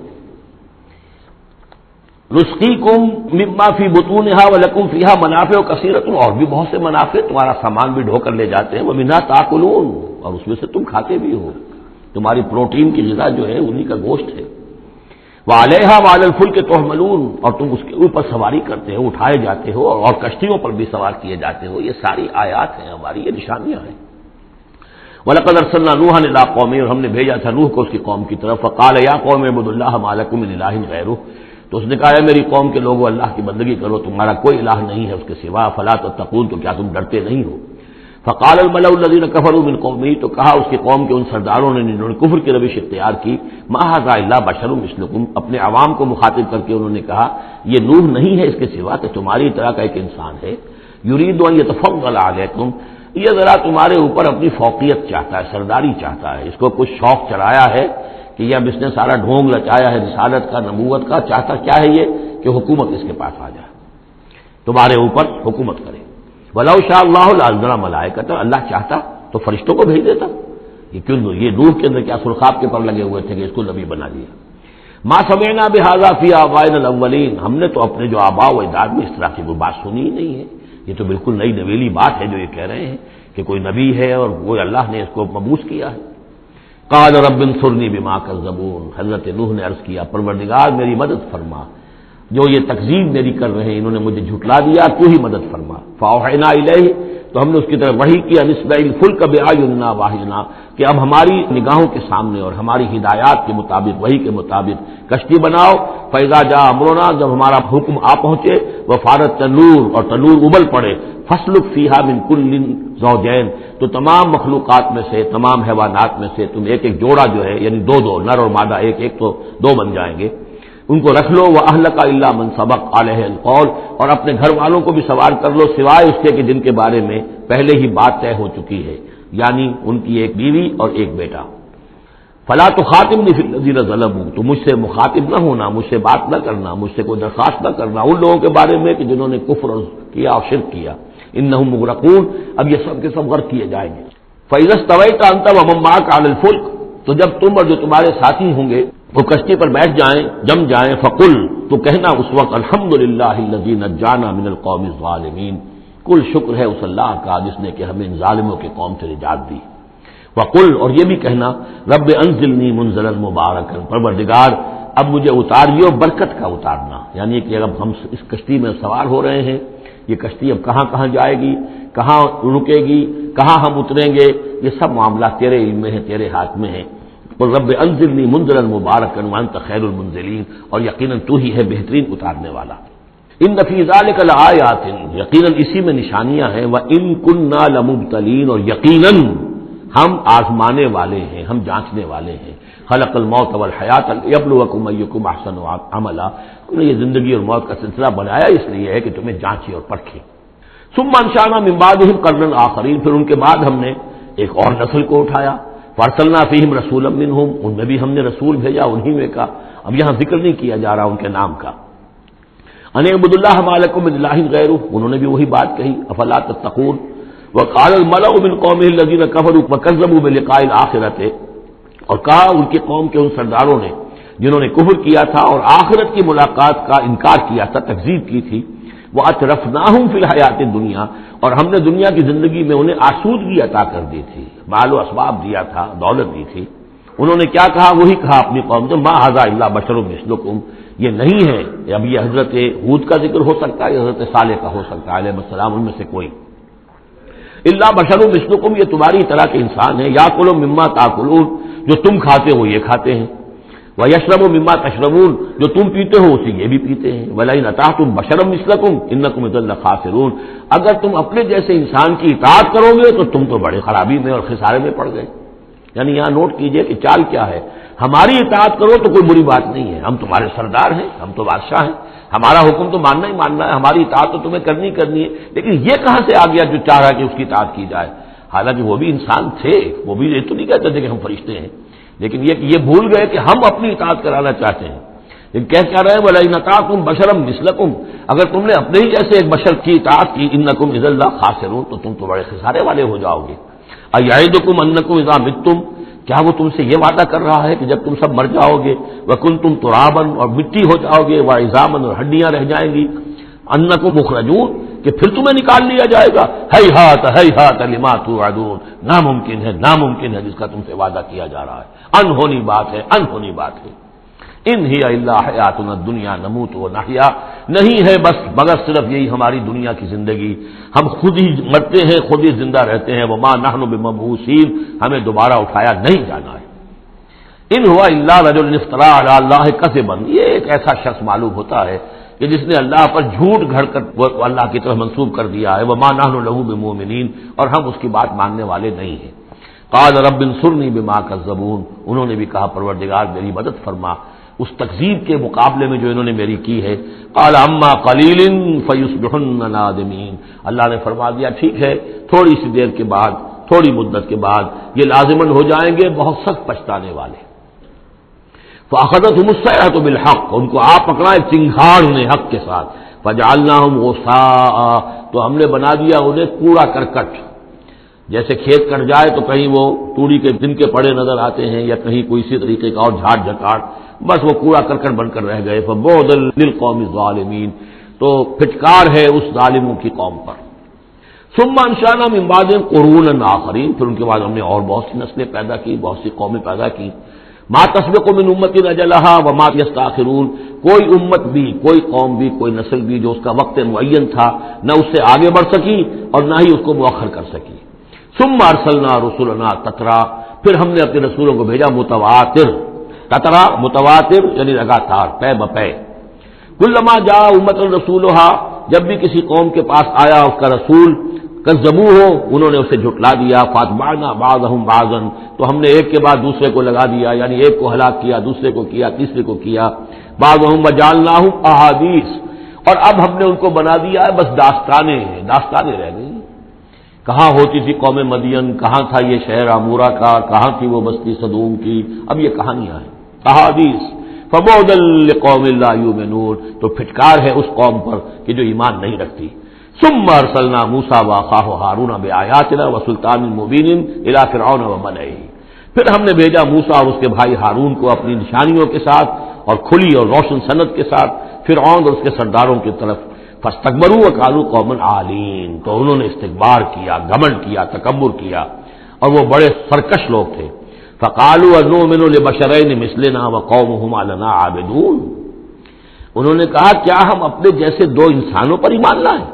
نسقیکم مما فی بطونہا ولکم فیہا منافع کثیرۃ، اور بھی بہت سے منافع، تمہارا سامان بھی ڈھو کر لے جاتے ہیں. ومنہا تاکلون، اور اس میں سے تم کھاتے بھی ہو. تمہاری پروٹین کی غذا جو ہے انہی کا گوشت ہے. وعلیہا وعلی الفلک تحملون، اور تم اس کے اوپر سواری کرتے ہو، اٹھائے جاتے ہو، اور کشتیوں پر بھی سوار کیے جاتے ہو. یہ ساری آیات ہیں ہماری، یہ نشانیاں ہیں. وَلَقَدْ أَرْسَلْنَا نُوحًا إِلَىٰ قَوْمِهِ، اور ہم نے بھیجا تھا نوح کو اس کی قوم کی طرف، فَقَالَ يَا قَوْمِ اعْبُدُوا اللَّهَ مَا لَكُم مِّنْ إِلَٰهٍ غَيْرُهُ، تو اس نے کہا ہے میری قوم کے لوگوں اللہ کی بندگی کرو، تمہارا کوئی الہ نہیں ہے اس کے سوا، فَلَا تَتَّقُونَ، تو کیا تم ڈرتے نہیں ہو؟ فقال الملأ الذين كفروا من قومه، تو کہا اس کی قوم کے ان سرداروں نے جنہوں نے کفر کی روش اختیار کی، ما هذا الا بشر مثلكم، اپنے عوام کو مخاطب کر کے انہوں نے کہا یہ نوح نہیں ہے اس کے سوا کہ تمہاری طرح کا ایک انسان ہے، یرید ان يتفضل عليكم، یہ ذرا تمہارے اوپر اپنی فوقیت چاہتا ہے، سرداری چاہتا ہے، اس کو کچھ شوق چڑھایا ہے کہ یہ اب اس نے سارا ڈھونگ رچایا ہے رسالت کا، نبوت کا، چاہتا کیا ہے یہ کہ حکومت اس کے پاس آ جائے، تمہارے اوپر حکومت کرے۔ وَلَوْ شَاءَ اللَّهُ لَأَنزَلَ مَلَائِكَةً، اللہ چاہتا تو فرشتوں کو بھیج دیتا، یہ کیوں یہ نوح کے اندر کیا سرخاب کے پر لگے ہوئے تھے کہ اس کو نبی بنا دیا۔ مَا سَمِعْنَا بِهَٰذَا فِي آبَائِنَا الْأَوَّلِينَ، ہم نے تو اپنے جو آباء و اجداد میں اس طرح کی کوئی بات سنی ہی نہیں ہے، یہ تو بالکل نئی نویلی بات ہے جو یہ کہہ رہے ہیں کہ کوئی نبی ہے اور وہ اللہ نے اس کو مبعوث کیا ہے۔ قَالَ رَبِّ انصُرْنِی بِمَا كَذَّبُونِ، حضرت نوح نے عرض کیا پروردگار میری مدد فرما، جو یہ تکذیب میری کر رہے ہیں، انہوں نے مجھے جھٹلا دیا، تو ہی مدد فرما۔ فَأَوْحَيْنَا إِلَيْهِ، تو ہم نے اس کی طرف وحی کیا، نِسْبَئِ الْفُلْكَ بِأَعْيُنِنَا وَحْيِنَا، کہ اب ہماری نگاہوں کے سامنے اور ہماری ہدایات کے مطابق، وحی کے مطابق کشتی بناؤ، فَإِذَا جَاءَ أَمْرُنَا، جب ہمارا حکم آ پہنچے، وَفَارَتِ التَّنُّورُ، اور تنور ابل پڑے، فَاسْلُكْ فِيهَا مِن كُلٍّ زَوْجَيْنِ، تو تمام مخلوقات میں سے، تمام حیوانات میں سے تم ایک ایک جوڑا جو ہے یعنی دو دو نر اور مادہ ایک ایک تو دو بن جائیں گے، ان کو رکھ لو، وَأَهْلَكَ إِلَّا مَن سَبَقَ عَلَيْهِ الْقَوْلُ، اور اپنے گھر والوں کو بھی سوار کر لو سوائے اس کے کہ جن کے بارے میں پہلے ہی بات طے ہو چکی ہے، یعنی ان کی ایک بیوی اور ایک بیٹا۔ فَلَا تُخَاطِبْنِي فِي الَّذِينَ ظَلَمُوا، تو مجھ سے مخاطب نہ ہونا، مجھ سے بات نہ کرنا، مجھ سے کوئی درخواست نہ کرنا ان لوگوں کے بارے میں کہ جنہوں نے کفر کیا اور شرک کیا، إِنَّهُمْ مُغْرَقُونَ، اب یہ سب کے سب غرق کیے جائیں گے۔ فَإِذَا اسْتَوَيْتَ أَنْتَ وَمَن مَّعَكَ عَلَى الْفُلْكِ، تو جب تم اور جو تمہارے ساتھی ہوں گے وہ کشتی پر بیٹھ جائیں، جم جائیں، فقل، تو کہنا اس وقت الحمدللہ الذی نجانا من القوم الظالمین، کل شکر ہے اس اللہ کا جس نے کہ ہمیں ان ظالموں کے قوم سے نجات دی۔ وقل، اور یہ بھی کہنا رب انزلنی منزلا مبارکا، پروردگار اب مجھے اتاریو برکت کا اتارنا، یعنی کہ اب ہم اس کشتی میں سوار ہو رہے ہیں، یہ کشتی اب کہاں کہاں جائے گی، کہاں رکے گی، کہاں ہم اتریں گے، یہ سب معاملات تیرے علم میں ہیں، تیرے ہاتھ میں ہیں۔ اور رب انزلنی منزلا مبارکا وانت خیر المنزلین، اور یقیناً تو ہی ہے بہترین اتارنے والا۔ ان فی ذلک لآیات، یقیناً اسی میں نشانیاں ہیں، وان کنا لمبتلین، اور یقیناً ہم آزمانے والے ہیں، ہم جانچنے والے ہیں۔ خلق الموت والحیات لیبلوکم ایکم احسن عملا، انہوں نے یہ زندگی اور موت کا سلسلہ بنایا اس لیے ہے کہ تمہیں جانچے اور پرکھے۔ ثم انشأنا من بعدهم قرنا آخرین، پھر ان کے بعد ہم نے ایک اور نسل کو اٹھایا، فارسلنا فیہم رسولا منہم، ان میں بھی ہم نے رسول بھیجا انہی میں کا، اب یہاں ذکر نہیں کیا جا رہا ان کے نام کا۔ ان اعبدوا اللہ ما لکم من الہ غیرہ، انہوں نے بھی وہی بات کہی، افلا تتقون۔ وقال الملأ من قومه الذين كفروا وكذبوا بلقاء الآخرة، اور کہا ان کی قوم کے ان سرداروں نے جنہوں نے کفر کیا تھا اور آخرت کی ملاقات کا انکار کیا تھا، تکذیب کی تھی، وَأَتْرَفْنَاهُمْ فِي الْحَيَاةِ الدُّنْيَا، اور ہم نے دنیا کی زندگی میں انہیں آسودگی عطا کر دی تھی، مال و اسباب دیا تھا، دولت دی تھی۔ انہوں نے کیا کہا، وہی کہا اپنی قوم سے، مَا هَذَا إِلَّا بَشَرٌ مِثْلُكُمْ، یہ نہیں ہے، اب یہ حضرت ہود کا ذکر ہو سکتا ہے، حضرت صالح کا ہو سکتا ہے علیہ السلام، ان میں سے کوئی۔ إِلَّا بَشَرٌ مِثْلُكُمْ، یہ تمہاری طرح کے انسان ہے، یَأْکُلُ مِمَّا تَأْکُلُونَ، جو تم کھاتے ہو یہ کھاتے ہیں، وَيَشْرَبُ مِمَّا تَشْرَبُونَ، جو تم پیتے ہو اسی یہ بھی پیتے ہیں، وَلَئِنْ أَطَعْتُمْ بَشَرًا مِثْلَكُمْ إِنَّكُمْ إِذًا لَخَاسِرُونَ، اگر تم اپنے جیسے انسان کی اطاعت کرو گے تو تم تو بڑے خرابی میں اور خسارے میں پڑ گئے۔ یعنی یہاں نوٹ کیجئے کہ چال کیا ہے، ہماری اطاعت کرو تو کوئی بری بات نہیں ہے، ہم تمہارے سردار ہیں، ہم تو بادشاہ ہیں، ہمارا حکم تو ماننا ہی ماننا ہے، ہماری اطاعت تو تمہیں کرنی کرنی ہے، لیکن یہ کہاں سے آ گیا جو چاہ رہا کہ اس کی اطاعت کی جائے، حالانکہ وہ بھی انسان تھے، وہ بھی یہ تو نہیں کہتے تھے کہ ہم فرشتے ہیں، لیکن یہ یہ بھول گئے کہ ہم اپنی اطاعت کرانا چاہتے ہیں۔ لیکن کہہ کیا رہے ہیں، وَلَئِنْ أَطَعْتُمْ بَشَرًا مِثْلَكُمْ، اگر تم نے اپنے ہی جیسے ایک بشر کی اطاعت کی، إِنَّكُمْ إِذًا لَخَاسِرُونَ، تو تم تو بڑے خسارے والے ہو جاؤ گے۔ أَيَعِدُكُمْ أَنَّكُمْ إِذَا مِتُّمْ، کیا وہ تم سے یہ وعدہ کر رہا ہے کہ جب تم سب مر جاؤ گے، وَكُنْتُمْ تُرَابًا، اور مٹی ہو جاؤ گے، وَعِظَامًا، اور ہڈیاں رہ جائیں گی، أَنَّكُمْ مُخْرَجُونَ، کہ پھر تمہیں نکال لیا جائے گا، هَيْهَاتَ هَيْهَاتَ لِمَا تُوعَدُونَ، ناممکن ہے ناممکن ہے جس کا تم سے وعدہ کیا جا رہا ہے، انہونی بات ہے انہونی بات ہے۔ ان ہی الا حیاتنا الدنیا نموت و نحیا، نہیں ہے بس مگر صرف یہی ہماری دنیا کی زندگی، ہم خود ہی مرتے ہیں، خود ہی زندہ رہتے ہیں، وما نحن بمبعوثین، ہمیں دوبارہ اٹھایا نہیں جانا ہے۔ ان ہوا الا رجل افترى علی اللہ کذبا، یہ ایک ایسا شخص معلوم ہوتا ہے کہ جس نے اللہ پر جھوٹ گھڑ کر وہ اللہ کی طرف منسوب کر دیا ہے، وما نحن له بمؤمنین، اور ہم اس کی بات ماننے والے نہیں ہیں۔ قال رب انصرنی بما کذبون، انہوں نے بھی کہا پروردگار میری مدد فرما اس تکذیب کے مقابلے میں جو انہوں نے میری کی ہے۔ قال اما قلیل فیصبحن نادمین، اللہ نے فرما دیا ٹھیک ہے تھوڑی سی دیر کے بعد، تھوڑی مدت کے بعد یہ لازماً ہو جائیں گے بہت سخت پچھتانے والے۔ فاخذتهم الصیحۃ بالحق، ان کو آپ پکڑا ایک چنگھاڑ نے حق کے ساتھ، فجعلناهم غثاء، تو ہم نے بنا دیا انہیں کوڑا کرکٹ، جیسے کھیت کٹ جائے تو کہیں وہ توڑی کے دن کے پڑے نظر آتے ہیں یا کہیں کوئی اسی طریقے کا اور جھاڑ جھکاڑ، بس وہ کوڑا کرکٹ بن کر رہ گئے۔ فبعدا للقوم الظالمین، تو پھٹکار ہے اس ظالموں کی قوم پر۔ ثم انشأنا من بعدهم قرونا آخرین، پھر ان کے بعد ہم نے اور بہت سی نسلیں پیدا کی، بہت سی قومیں پیدا کی۔ ما تسبق من امت اجلها وما يستاخرون، کوئی امت بھی، کوئی قوم بھی، کوئی نسل بھی جو اس کا وقت معین تھا نہ اس سے آگے بڑھ سکی اور نہ ہی اس کو مؤخر کر سکی۔ ثم ارسلنا رسلنا تترا، پھر ہم نے اپنے رسولوں کو بھیجا متواتر، تترا متواتر یعنی لگاتار، پے بپے۔ کلما جاء امۃ رسولها، جب بھی کسی قوم کے پاس آیا اس کا رسول، کذبوہ، انہوں نے اسے جھٹلا دیا، فاتبعنا بعضهم بعضا، تو ہم نے ایک کے بعد دوسرے کو لگا دیا، یعنی ایک کو ہلاک کیا، دوسرے کو کیا، تیسرے کو کیا۔ بعضهم وجعلناهم احادیث، اور اب ہم نے ان کو بنا دیا ہے بس داستانیں ہیں، داستانیں رہ گئی۔ کہاں ہوتی تھی قوم مدین، کہاں تھا یہ شہر عمورہ کا، کہاں تھی وہ بستی صدوم کی، اب یہ کہانیاں ہیں، احادیث۔ فبعدا لقوم لا یؤمنون، تو پھٹکار ہے اس قوم پر کہ جو ایمان نہیں رکھتی۔ ثم ارسلنا موسیٰ واخاہ ہارون بآیاتنا وسلطان مبین الی فرعون وملئہ، پھر ہم نے بھیجا موسیٰ اور اس کے بھائی ہارون کو اپنی نشانیوں کے ساتھ اور کھلی اور روشن سند کے ساتھ فرعون اور اس کے سرداروں کی طرف۔ فاستکبروا وقالوا قوما عالین، تو انہوں نے استکبار کیا، گھمنڈ کیا، تکبر کیا، اور وہ بڑے سرکش لوگ تھے۔ فقالوا انؤمن لبشرین مثلنا وقومهما لنا عابدون، انہوں نے کہا کیا ہم اپنے جیسے دو انسانوں پر ایمان لائیں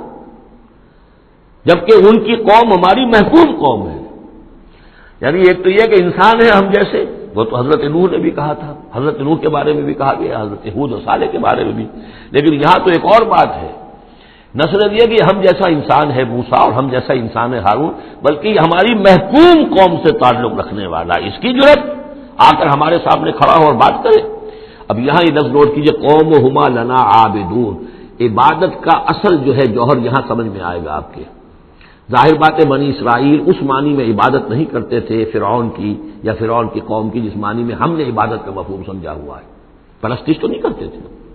جبکہ ان کی قوم ہماری محکوم قوم ہے۔ یعنی ایک تو یہ کہ انسان ہے ہم جیسے، وہ تو حضرت نوح نے بھی کہا تھا، حضرت نوح کے بارے میں بھی کہا گیا، حضرت ہود و صالح کے بارے میں بھی، لیکن یہاں تو ایک اور بات ہے، نہ صرف یہ کہ ہم جیسا انسان ہے موسیٰ اور ہم جیسا انسان ہے ہارون، بلکہ ہماری محکوم قوم سے تعلق رکھنے والا، اس کی جرات آ کر ہمارے سامنے کھڑا ہو اور بات کرے۔ اب یہاں یہ لفظ نوٹ کیجئے، قومہما لنا عابدون، عبادت کا اصل جو ہے جوہر یہاں سمجھ میں آئے گا آپ کے۔ ظاہر بات ہے بنی اسرائیل اس معنی میں عبادت نہیں کرتے تھے فرعون کی یا فرعون کی قوم کی جس معنی میں ہم نے عبادت کا مفہوم سمجھا ہوا ہے، پرستش تو نہیں کرتے تھے،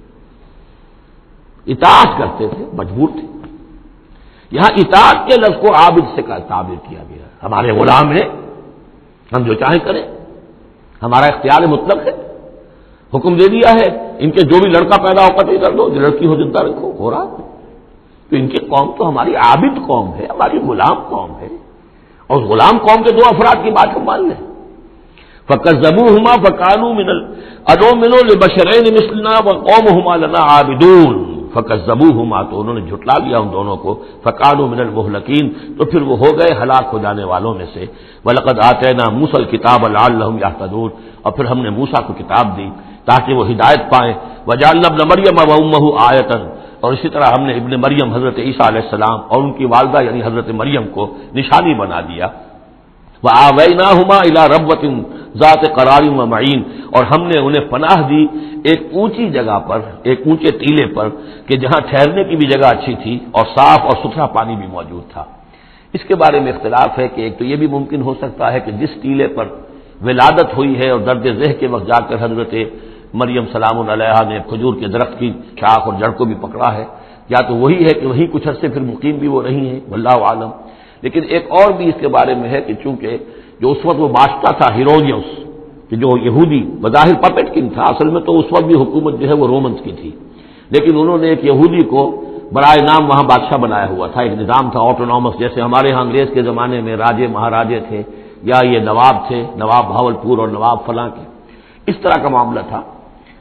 اطاعت کرتے تھے، مجبور تھے۔ یہاں اطاعت کے لفظ کو عابد سے تعبیر کیا گیا ہے، ہمارے غلام ہیں، ہم جو چاہیں کریں، ہمارا اختیار مطلق ہے، حکم دے دیا ہے ان کے جو بھی لڑکا پیدا ہو قتل کر دو، جو لڑکی ہو زندہ رکھو، ہو رہا ہے۔ تو ان کی قوم تو ہماری عابد قوم ہے، ہماری غلام قوم ہے، اور اس غلام قوم کے دو افراد کی بات ہم مان لیں۔ فَكَذَّبُوهُمَا فَكَانُوا مِنَ الْأَنُؤْمِنُ لِبَشَرَيْنِ مِثْلِنَا وَقَوْمُهُمَا لَنَا عَابِدُونَ فَكَذَّبُوهُمَا، تو انہوں نے جھٹلا دیا ان دونوں کو، فَكَانُوا مِنَ الْمُهْلَكِينَ، تو پھر وہ ہو گئے ہلاک ہو جانے والوں میں سے۔ وَلَقَدْ آتَيْنَا مُوسَى الْكِتَابَ لَعَلَّهُمْ يَهْتَدُونَ، اور پھر ہم نے موسیٰ کو کتاب دی تاکہ وہ ہدایت پائیں۔ وَجَعَلْنَا ابْنَ مَرْيَمَ وَأُمَّهُ آیَةً، اور اسی طرح ہم نے ابن مریم حضرت عیسیٰ علیہ السلام اور ان کی والدہ یعنی حضرت مریم کو نشانی بنا دیا۔ وَآوَيْنَاهُمَا إِلَىٰ رَبْوَةٍ ذَاتِ قَرَارٍ وَمَعِينٍ، اور ہم نے انہیں پناہ دی ایک اونچی جگہ پر، ایک اونچے ٹیلے پر کہ جہاں ٹھہرنے کی بھی جگہ اچھی تھی اور صاف اور ستھرا پانی بھی موجود تھا۔ اس کے بارے میں اختلاف ہے کہ ایک تو یہ بھی ممکن ہو سکتا ہے کہ جس ٹیلے پر ولادت ہوئی ہے اور درد ذہ کے وقت جا کر حضرت مریم سلام علیہا نے کھجور کے درخت کی شاخ اور جڑ کو بھی پکڑا ہے، یا تو وہی ہے کہ وہی کچھ عرصے پھر مقیم بھی وہ رہی ہیں، واللہ عالم۔ لیکن ایک اور بھی اس کے بارے میں ہے کہ چونکہ جو اس وقت وہ بادشاہ تھا ہیرودیوس، کہ جو یہودی بظاہر پپٹ کنگ تھا، اصل میں تو اس وقت بھی حکومت جو ہے وہ رومنز کی تھی، لیکن انہوں نے ایک یہودی کو برائے نام وہاں بادشاہ بنایا ہوا تھا، ایک نظام تھا آٹونومس، جیسے ہمارے ہاں انگریز کے زمانے میں راجے مہاراجے تھے یا یہ نواب تھے، نواب بھاولپور اور نواب فلاں کے، اس طرح کا معاملہ تھا۔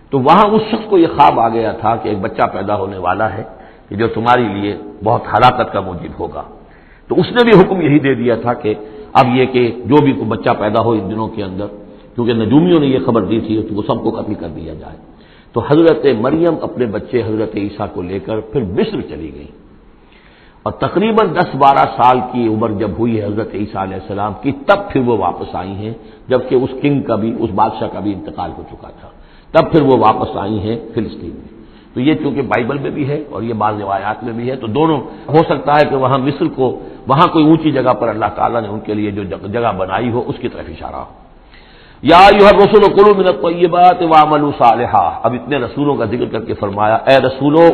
تو وہاں اس شخص کو یہ خواب آ گیا تھا کہ ایک بچہ پیدا ہونے والا ہے کہ جو تمہاری لیے بہت ہلاکت کا موجب ہوگا. تو اس نے بھی حکم یہی دے دیا تھا کہ اب یہ کہ جو بھی کوئی بچہ پیدا ہو ان دنوں کے اندر، کیونکہ نجومیوں نے یہ خبر دی تھی تو وہ سب کو قتل کر دیا جائے. تو حضرت مریم اپنے بچے حضرت عیسیٰ کو لے کر پھر مصر چلی گئی، اور تقریباً دس بارہ سال کی عمر جب ہوئی ہے حضرت عیسیٰ علیہ السلام کی، تب پھر وہ واپس آئی ہیں، جبکہ اس کنگ کا بھی، اس بادشاہ کا بھی انتقال ہو چکا تھا. تب پھر وہ واپس آئی ہیں فلسطین میں. تو یہ چونکہ بائبل میں بھی ہے اور یہ بعض روایات میں بھی ہے، تو دونوں ہو سکتا ہے کہ وہاں مصر کو، وہاں کوئی اونچی جگہ پر اللہ تعالیٰ نے ان کے لیے جو جگہ بنائی ہو اس کی طرف اشارہ ہو. یا ایھا الرسل کلوا من الطیبات واعملوا صالحا. اب اتنے رسولوں کا ذکر کر کے فرمایا اے رسولو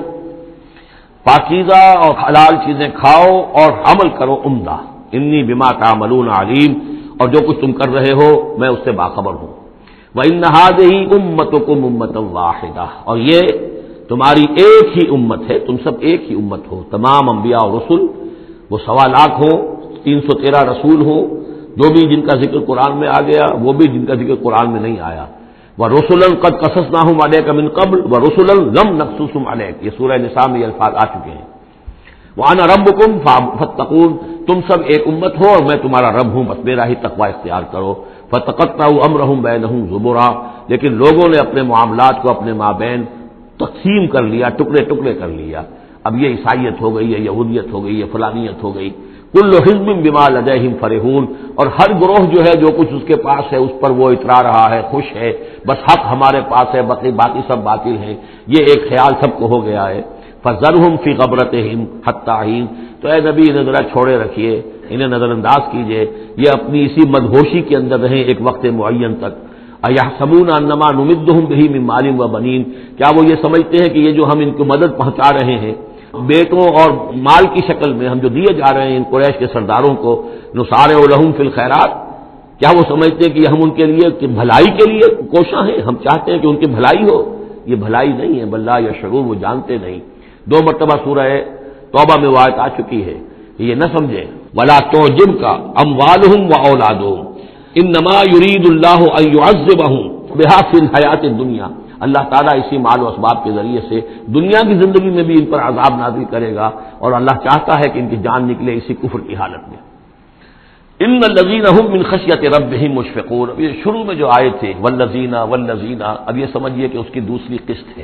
پاکیزہ اور حلال چیزیں کھاؤ اور عمل کرو عمدہ. انی بما تعملون علیم. اور جو کچھ تم کر رہے ہو میں اس سے باخبر ہوں. وَإِنَّ هَٰذِهِ أُمَّتُكُمْ أُمَّةً وَاحِدَةً. اور یہ تمہاری ایک ہی امت ہے، تم سب ایک ہی امت ہو. تمام انبیاء اور رسل، وہ سوا لاکھ ہو، تین سو تیرہ رسول ہو، جو بھی جن کا ذکر قرآن میں آ گیا، وہ بھی جن کا ذکر قرآن میں نہیں آیا. وَرُسُلًا قَدْ قَصَصْنَاهُمْ عَلَيْكَ مِن قَبْلُ وَرُسُلًا لَّمْ نَقْصُصْهُمْ عَلَيْكَ. یہ سورہ نساء میں یہ الفاظ آ چکے ہیں. وَأَنَا رَبُّكُمْ فَاتَّقُونِ. تم سب ایک امت ہو اور میں تمہارا رب ہوں، بس میرا ہی تقوی اختیار کرو. فَتَقَطَّعُوا أَمْرَهُمْ بَيْنَهُمْ زُبُرًا. لیکن لوگوں نے اپنے معاملات کو اپنے مابین تقسیم کر لیا، ٹکڑے ٹکڑے کر لیا. اب یہ عیسائیت ہو گئی، یہ یہودیت ہو گئی، یہ فلانیت ہو گئی. کل حزب بما لدیہم فرحون. اور ہر گروہ جو ہے جو کچھ اس کے پاس ہے اس پر وہ اترا رہا ہے، خوش ہے، بس حق ہمارے پاس ہے، باقی باقی سب باطل ہیں. یہ ایک خیال سب کو ہو گیا ہے. فذرہم فی غبرتہم حتی حین. تو اے نبی انہیں ذرا چھوڑے رکھیے، انہیں نظر انداز کیجیے، یہ اپنی اسی مدہوشی کے اندر رہیں ایک وقت معین تک. اَیَحْسَبُونَ أَنَّمَا نُمِدُّهُم بِهِ مِن مَّالٍ وَبَنِينَ. کیا وہ یہ سمجھتے ہیں کہ یہ جو ہم ان کو مدد پہنچا رہے ہیں بیٹوں اور مال کی شکل میں، ہم جو دیے جا رہے ہیں ان قریش کے سرداروں کو، نُسَارِعُ لَهُم فِی الْخَیرَات، کیا وہ سمجھتے ہیں کہ ہم ان کے لیے کہ بھلائی کے لیے کوشاں ہیں، ہم چاہتے ہیں کہ ان کی بھلائی ہو؟ یہ بھلائی نہیں ہے، بل لا یشعرون، وہ جانتے نہیں. دو مرتبہ سورہ توبہ میں وہ آیت آ چکی ہے کہ یہ نہ سمجھیں. وَلَا تُعْجِبْكَ أَمْوَالُهُمْ وَأَوْلَادُهُمْ انما یرید اللہ ان یعذبہم بہا فی الحیات الدنیا. اللہ تعالیٰ اسی مال و اسباب کے ذریعے سے دنیا کی زندگی میں بھی ان پر عذاب نازل کرے گا، اور اللہ چاہتا ہے کہ ان کی جان نکلے اسی کفر کی حالت میں. ان الذین هم من خشیۃ ربہم مشفقون. اب یہ شروع میں جو آئے تھے والذین والذین، اب یہ سمجھیے کہ اس کی دوسری قسط ہے.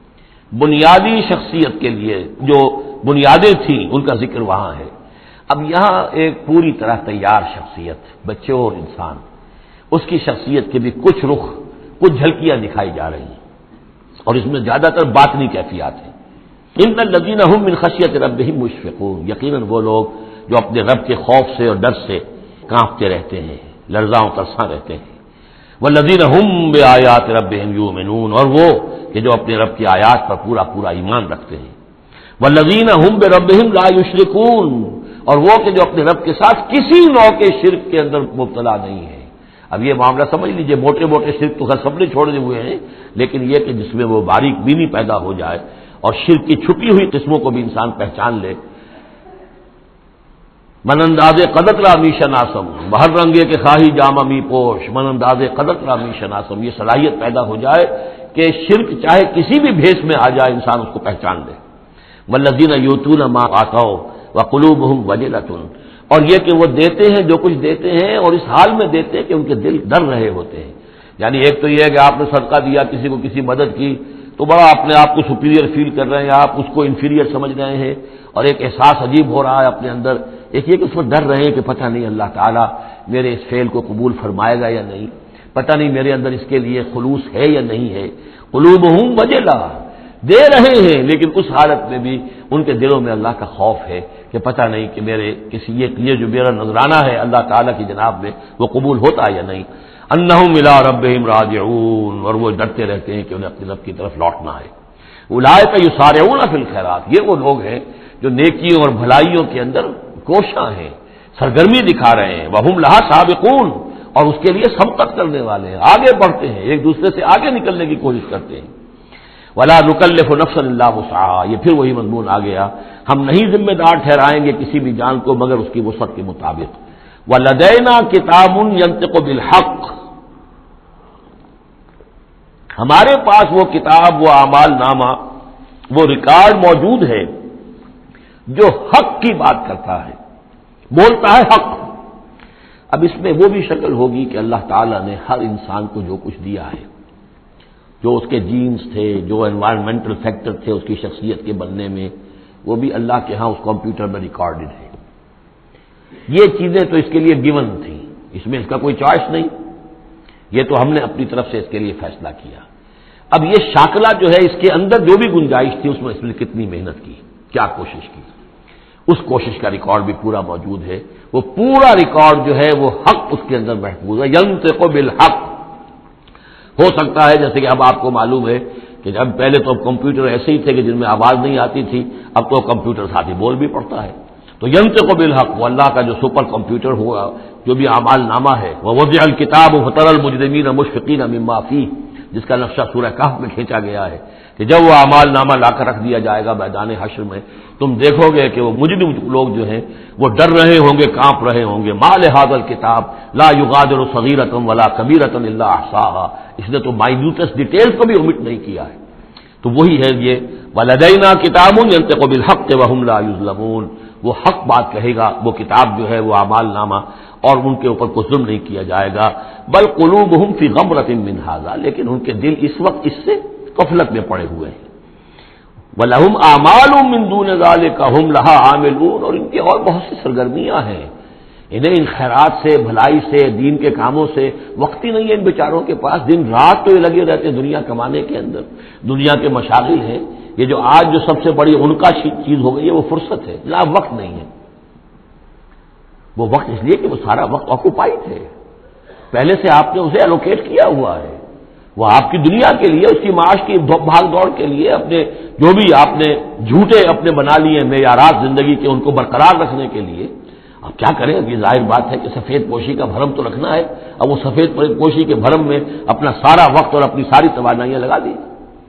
بنیادی شخصیت کے لیے جو بنیادیں تھیں ان کا ذکر وہاں ہے. اب یہاں ایک پوری طرح تیار شخصیت، بچے اور انسان، اس کی شخصیت کے بھی کچھ رخ، کچھ جھلکیاں دکھائی جا رہی ہیں، اور اس میں زیادہ تر باطنی کیفیات ہیں. ان الذین هم من خشیۃ ربہم مشفقون. یقیناً وہ لوگ جو اپنے رب کے خوف سے اور ڈر سے کانپتے رہتے ہیں، لرزاں و ترساں رہتے ہیں. والذین هم بآیات ربہم یؤمنون. اور وہ کہ جو اپنے رب کی آیات پر پورا پورا ایمان رکھتے ہیں. والذین هم بربہم لا یشرکون. اور وہ کہ جو اپنے رب کے ساتھ کسی نوع کے شرک کے اندر مبتلا نہیں ہے. اب یہ معاملہ سمجھ لیجئے، موٹے موٹے شرک تو خیر سب نے چھوڑے ہوئے ہیں، لیکن یہ کہ جس میں وہ باریک بینی پیدا ہو جائے اور شرک کی چھپی ہوئی قسموں کو بھی انسان پہچان لے. من انداز قدر را می شناسم بہر رنگے کے خواہی جامہ می پوش. من انداز قدر را می شناسم. یہ صلاحیت پیدا ہو جائے کہ شرک چاہے کسی بھی بھیس میں آ جائے انسان اس کو پہچان لے. والذین یؤتون ما آتوا وقلوبہم وجلۃ. اور یہ کہ وہ دیتے ہیں جو کچھ دیتے ہیں اور اس حال میں دیتے ہیں کہ ان کے دل ڈر رہے ہوتے ہیں. یعنی ایک تو یہ ہے کہ آپ نے صدقہ دیا، کسی کو کسی مدد کی تو بڑا اپنے آپ کو سپیریئر فیل کر رہے ہیں، آپ اس کو انفیریئر سمجھ رہے ہیں اور ایک احساس عجیب ہو رہا ہے اپنے اندر. ایک یہ کہ اس میں ڈر رہے ہیں کہ پتہ نہیں اللہ تعالیٰ میرے اس فعل کو قبول فرمائے گا یا نہیں، پتہ نہیں میرے اندر اس کے لیے خلوص ہے یا نہیں ہے. قلوبہم وجلہ. دے رہے ہیں لیکن اس حالت میں بھی ان کے دلوں میں اللہ کا خوف ہے کہ پتہ نہیں کہ میرے کسی یہ جو میرا نذرانہ ہے اللہ تعالیٰ کی جناب میں وہ قبول ہوتا یا نہیں. انہم الی ربہم راجعون. اور وہ ڈرتے رہتے ہیں کہ انہیں اپنے رب کی طرف لوٹنا ہے. اولئک یسارعون فی الخیرات. یہ وہ لوگ ہیں جو نیکیوں اور بھلائیوں کے اندر کوشاں ہیں، سرگرمی دکھا رہے ہیں. وہم لہا سابقون. اور اس کے لیے سبقت کرنے والے ہیں، آگے بڑھتے ہیں، ایک دوسرے سے آگے نکلنے کی کوشش کرتے ہیں. ولا نکلف نفسا الا وسعها. یہ پھر وہی مضمون آ گیا، ہم نہیں ذمہ دار ٹھہرائیں گے کسی بھی جان کو مگر اس کی وسعت کے مطابق. ولدینا کتاب ینطق بالحق. ہمارے پاس وہ کتاب، وہ اعمال نامہ، وہ ریکارڈ موجود ہے جو حق کی بات کرتا ہے، بولتا ہے حق۔ اب اس میں وہ بھی شکل ہوگی کہ اللہ تعالیٰ نے ہر انسان کو جو کچھ دیا ہے، جو اس کے جینز تھے، جو انوائرمنٹل فیکٹر تھے اس کی شخصیت کے بننے میں، وہ بھی اللہ کے ہاں اس کمپیوٹر میں ریکارڈڈ ہے۔ یہ چیزیں تو اس کے لیے گیون تھیں، اس میں اس کا کوئی چوائس نہیں، یہ تو ہم نے اپنی طرف سے اس کے لیے فیصلہ کیا۔ اب یہ شاکلہ جو ہے، اس کے اندر جو بھی گنجائش تھی اس میں اس نے کتنی محنت کی، کیا کوشش کی، اس کوشش کا ریکارڈ بھی پورا موجود ہے۔ وہ پورا ریکارڈ جو ہے وہ حق اس کے اندر محفوظ ہے، ینطق بالحق۔ ہو سکتا ہے جیسے کہ اب آپ کو معلوم ہے کہ جب پہلے تو کمپیوٹر ایسے ہی تھے کہ جن میں آواز نہیں آتی تھی، اب تو کمپیوٹر ساتھ ہی بول بھی پڑتا ہے، تو ینطق بالحق وہ اللہ کا جو سپر کمپیوٹر ہوا، جو بھی اعمال نامہ ہے، وہ وضع الکتاب فتری المجرمین مشفقین مما فیہ، جس کا نقشہ سورہ کہف میں کھینچا گیا ہے کہ جب وہ اعمال نامہ لا کر رکھ دیا جائے گا میدان حشر میں، تم دیکھو گے کہ وہ مجرم لوگ جو ہیں وہ ڈر رہے ہوں گے، کانپ رہے ہوں گے، ما لہذا الکتاب لا یغادر صغیرۃ ولا کبیرۃ الا احصاها، اس نے تو مائنیوٹس ڈیٹیلز کو بھی omit نہیں کیا ہے۔ تو وہی ہے یہ ولدینا کتاب ینطق بالحق وهم لا یظلمون، وہ حق بات کہے گا، وہ کتاب جو ہے وہ اعمال نامہ، اور ان کے اوپر کوئی ظلم نہیں کیا جائے گا۔ بل قلوبهم فی غمرۃ من ھذا، لیکن ان کے دل اس وقت اس سے غفلت میں پڑے ہوئے ہیں۔ وَلَهُمْ أَعْمَالٌ مِّن دُونِ ذَلِكَ هُمْ لَهَا عَامِلُونَ، اور ان کی اور بہت سی سرگرمیاں ہیں، انہیں ان خیرات سے، بھلائی سے، دین کے کاموں سے وقت ہی نہیں ہے ان بیچاروں کے پاس، دن رات تو یہ لگے رہتے ہیں دنیا کمانے کے اندر، دنیا کے مشاغل ہیں۔ یہ جو آج جو سب سے بڑی ان کا چیز ہو گئی ہے وہ فرصت ہے، لا وقت نہیں ہے۔ وہ وقت اس لیے کہ وہ سارا وقت آکوپائڈ ہے، پہلے سے آپ نے اسے الوکیٹ کیا ہوا ہے، وہ آپ کی دنیا کے لیے، اس کی معاش کی بھاگ دوڑ کے لیے، اپنے جو بھی آپ نے جھوٹے اپنے بنا لیے معیارات زندگی کے ان کو برقرار رکھنے کے لیے۔ اب کیا کریں، اب یہ ظاہر بات ہے کہ سفید پوشی کا بھرم تو رکھنا ہے، اب وہ سفید پوشی کے بھرم میں اپنا سارا وقت اور اپنی ساری توانائیاں لگا دی۔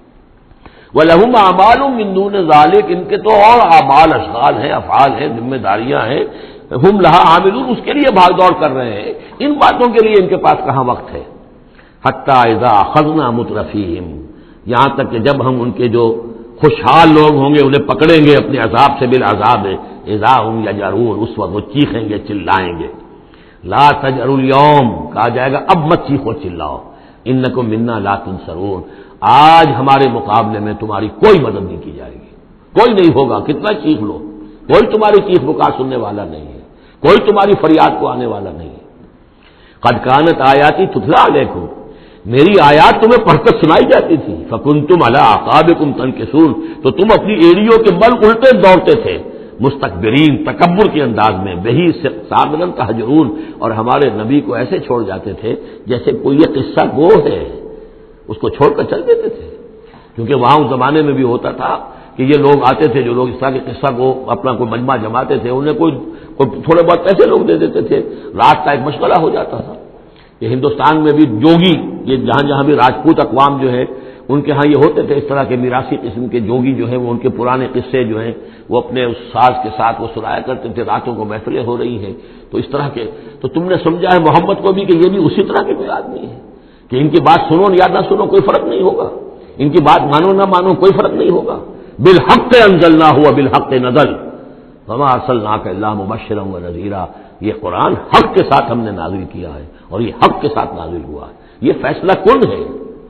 وَلَهُمْ أَعْمَالٌ مِّن دُونِ ذَلِكَ، ان کے تو اور اعمال، اشغال ہیں، افعال ہیں، ذمہ داریاں ہیں، ہم لہا عاملون، اس کے لیے بھاگ دوڑ کر رہے ہیں، ان باتوں کے لیے ان کے پاس کہاں وقت ہے۔ حتی اذا اخذنا مترفیہم، یہاں تک کہ جب ہم ان کے جو خوشحال لوگ ہوں گے انہیں پکڑیں گے اپنے عذاب سے، بالعذاب اذا ہم یجرون، اس وقت وہ چیخیں گے، چلائیں گے۔ لا تجروا اليوم، کہا جائے گا اب مت چیخو چلاؤ، انکم منا لا تنصرون، آج ہمارے مقابلے میں تمہاری کوئی مدد نہیں کی جائے گی، کوئی نہیں ہوگا، کتنا چیخ لو، کوئی تمہاری چیخ پکار سننے والا نہیں ہے، کوئی تمہاری فریاد کو آنے والا نہیں ہے۔ قد کانت آیاتی تتلی علیکم، میری آیات تمہیں پڑھ کر سنائی جاتی تھی، فکنتم علی اعقابکم تنکصون، تو تم اپنی ایڑیوں کے بل الٹے دوڑتے تھے، مستکبرین، تکبر کے انداز میں، بہی صابرن تہجرون، اور ہمارے نبی کو ایسے چھوڑ جاتے تھے جیسے کوئی یہ قصہ گو ہے، اس کو چھوڑ کر چل دیتے تھے، کیونکہ وہاں اس زمانے میں بھی ہوتا تھا کہ یہ لوگ آتے تھے جو لوگ اس طرح کے قصہ کو اپنا کوئی مجمع جماتے تھے، انہیں کوئی, کوئی تھوڑے بہت پیسے لوگ دے دیتے تھے، رات کا ایک مشغلہ ہو جاتا تھا۔ یہ ہندوستان میں بھی جوگی، یہ جہاں جہاں بھی راجپوت اقوام جو ہے ان کے ہاں یہ ہوتے تھے، اس طرح کے میراثی قسم کے جوگی جو ہیں وہ ان کے پرانے قصے جو ہیں وہ اپنے اس ساز کے ساتھ وہ سنایا کرتے تھے، راتوں کو محفلیں ہو رہی ہیں، تو اس طرح کے، تو تم نے سمجھا ہے محمد کو بھی کہ یہ بھی اسی طرح کے کوئی آدمی ہے کہ ان کی بات سنو یا نہ سنو کوئی فرق نہیں ہوگا، ان کی بات مانو نہ مانو کوئی فرق نہیں ہوگا۔ بالحق انزلناہ وبالحق نزل وما ارسلناک الا مبشرا ونذیرا، یہ قرآن حق کے ساتھ ہم نے نازل کیا ہے اور یہ حق کے ساتھ نازل ہوا ہے، یہ فیصلہ کن ہے۔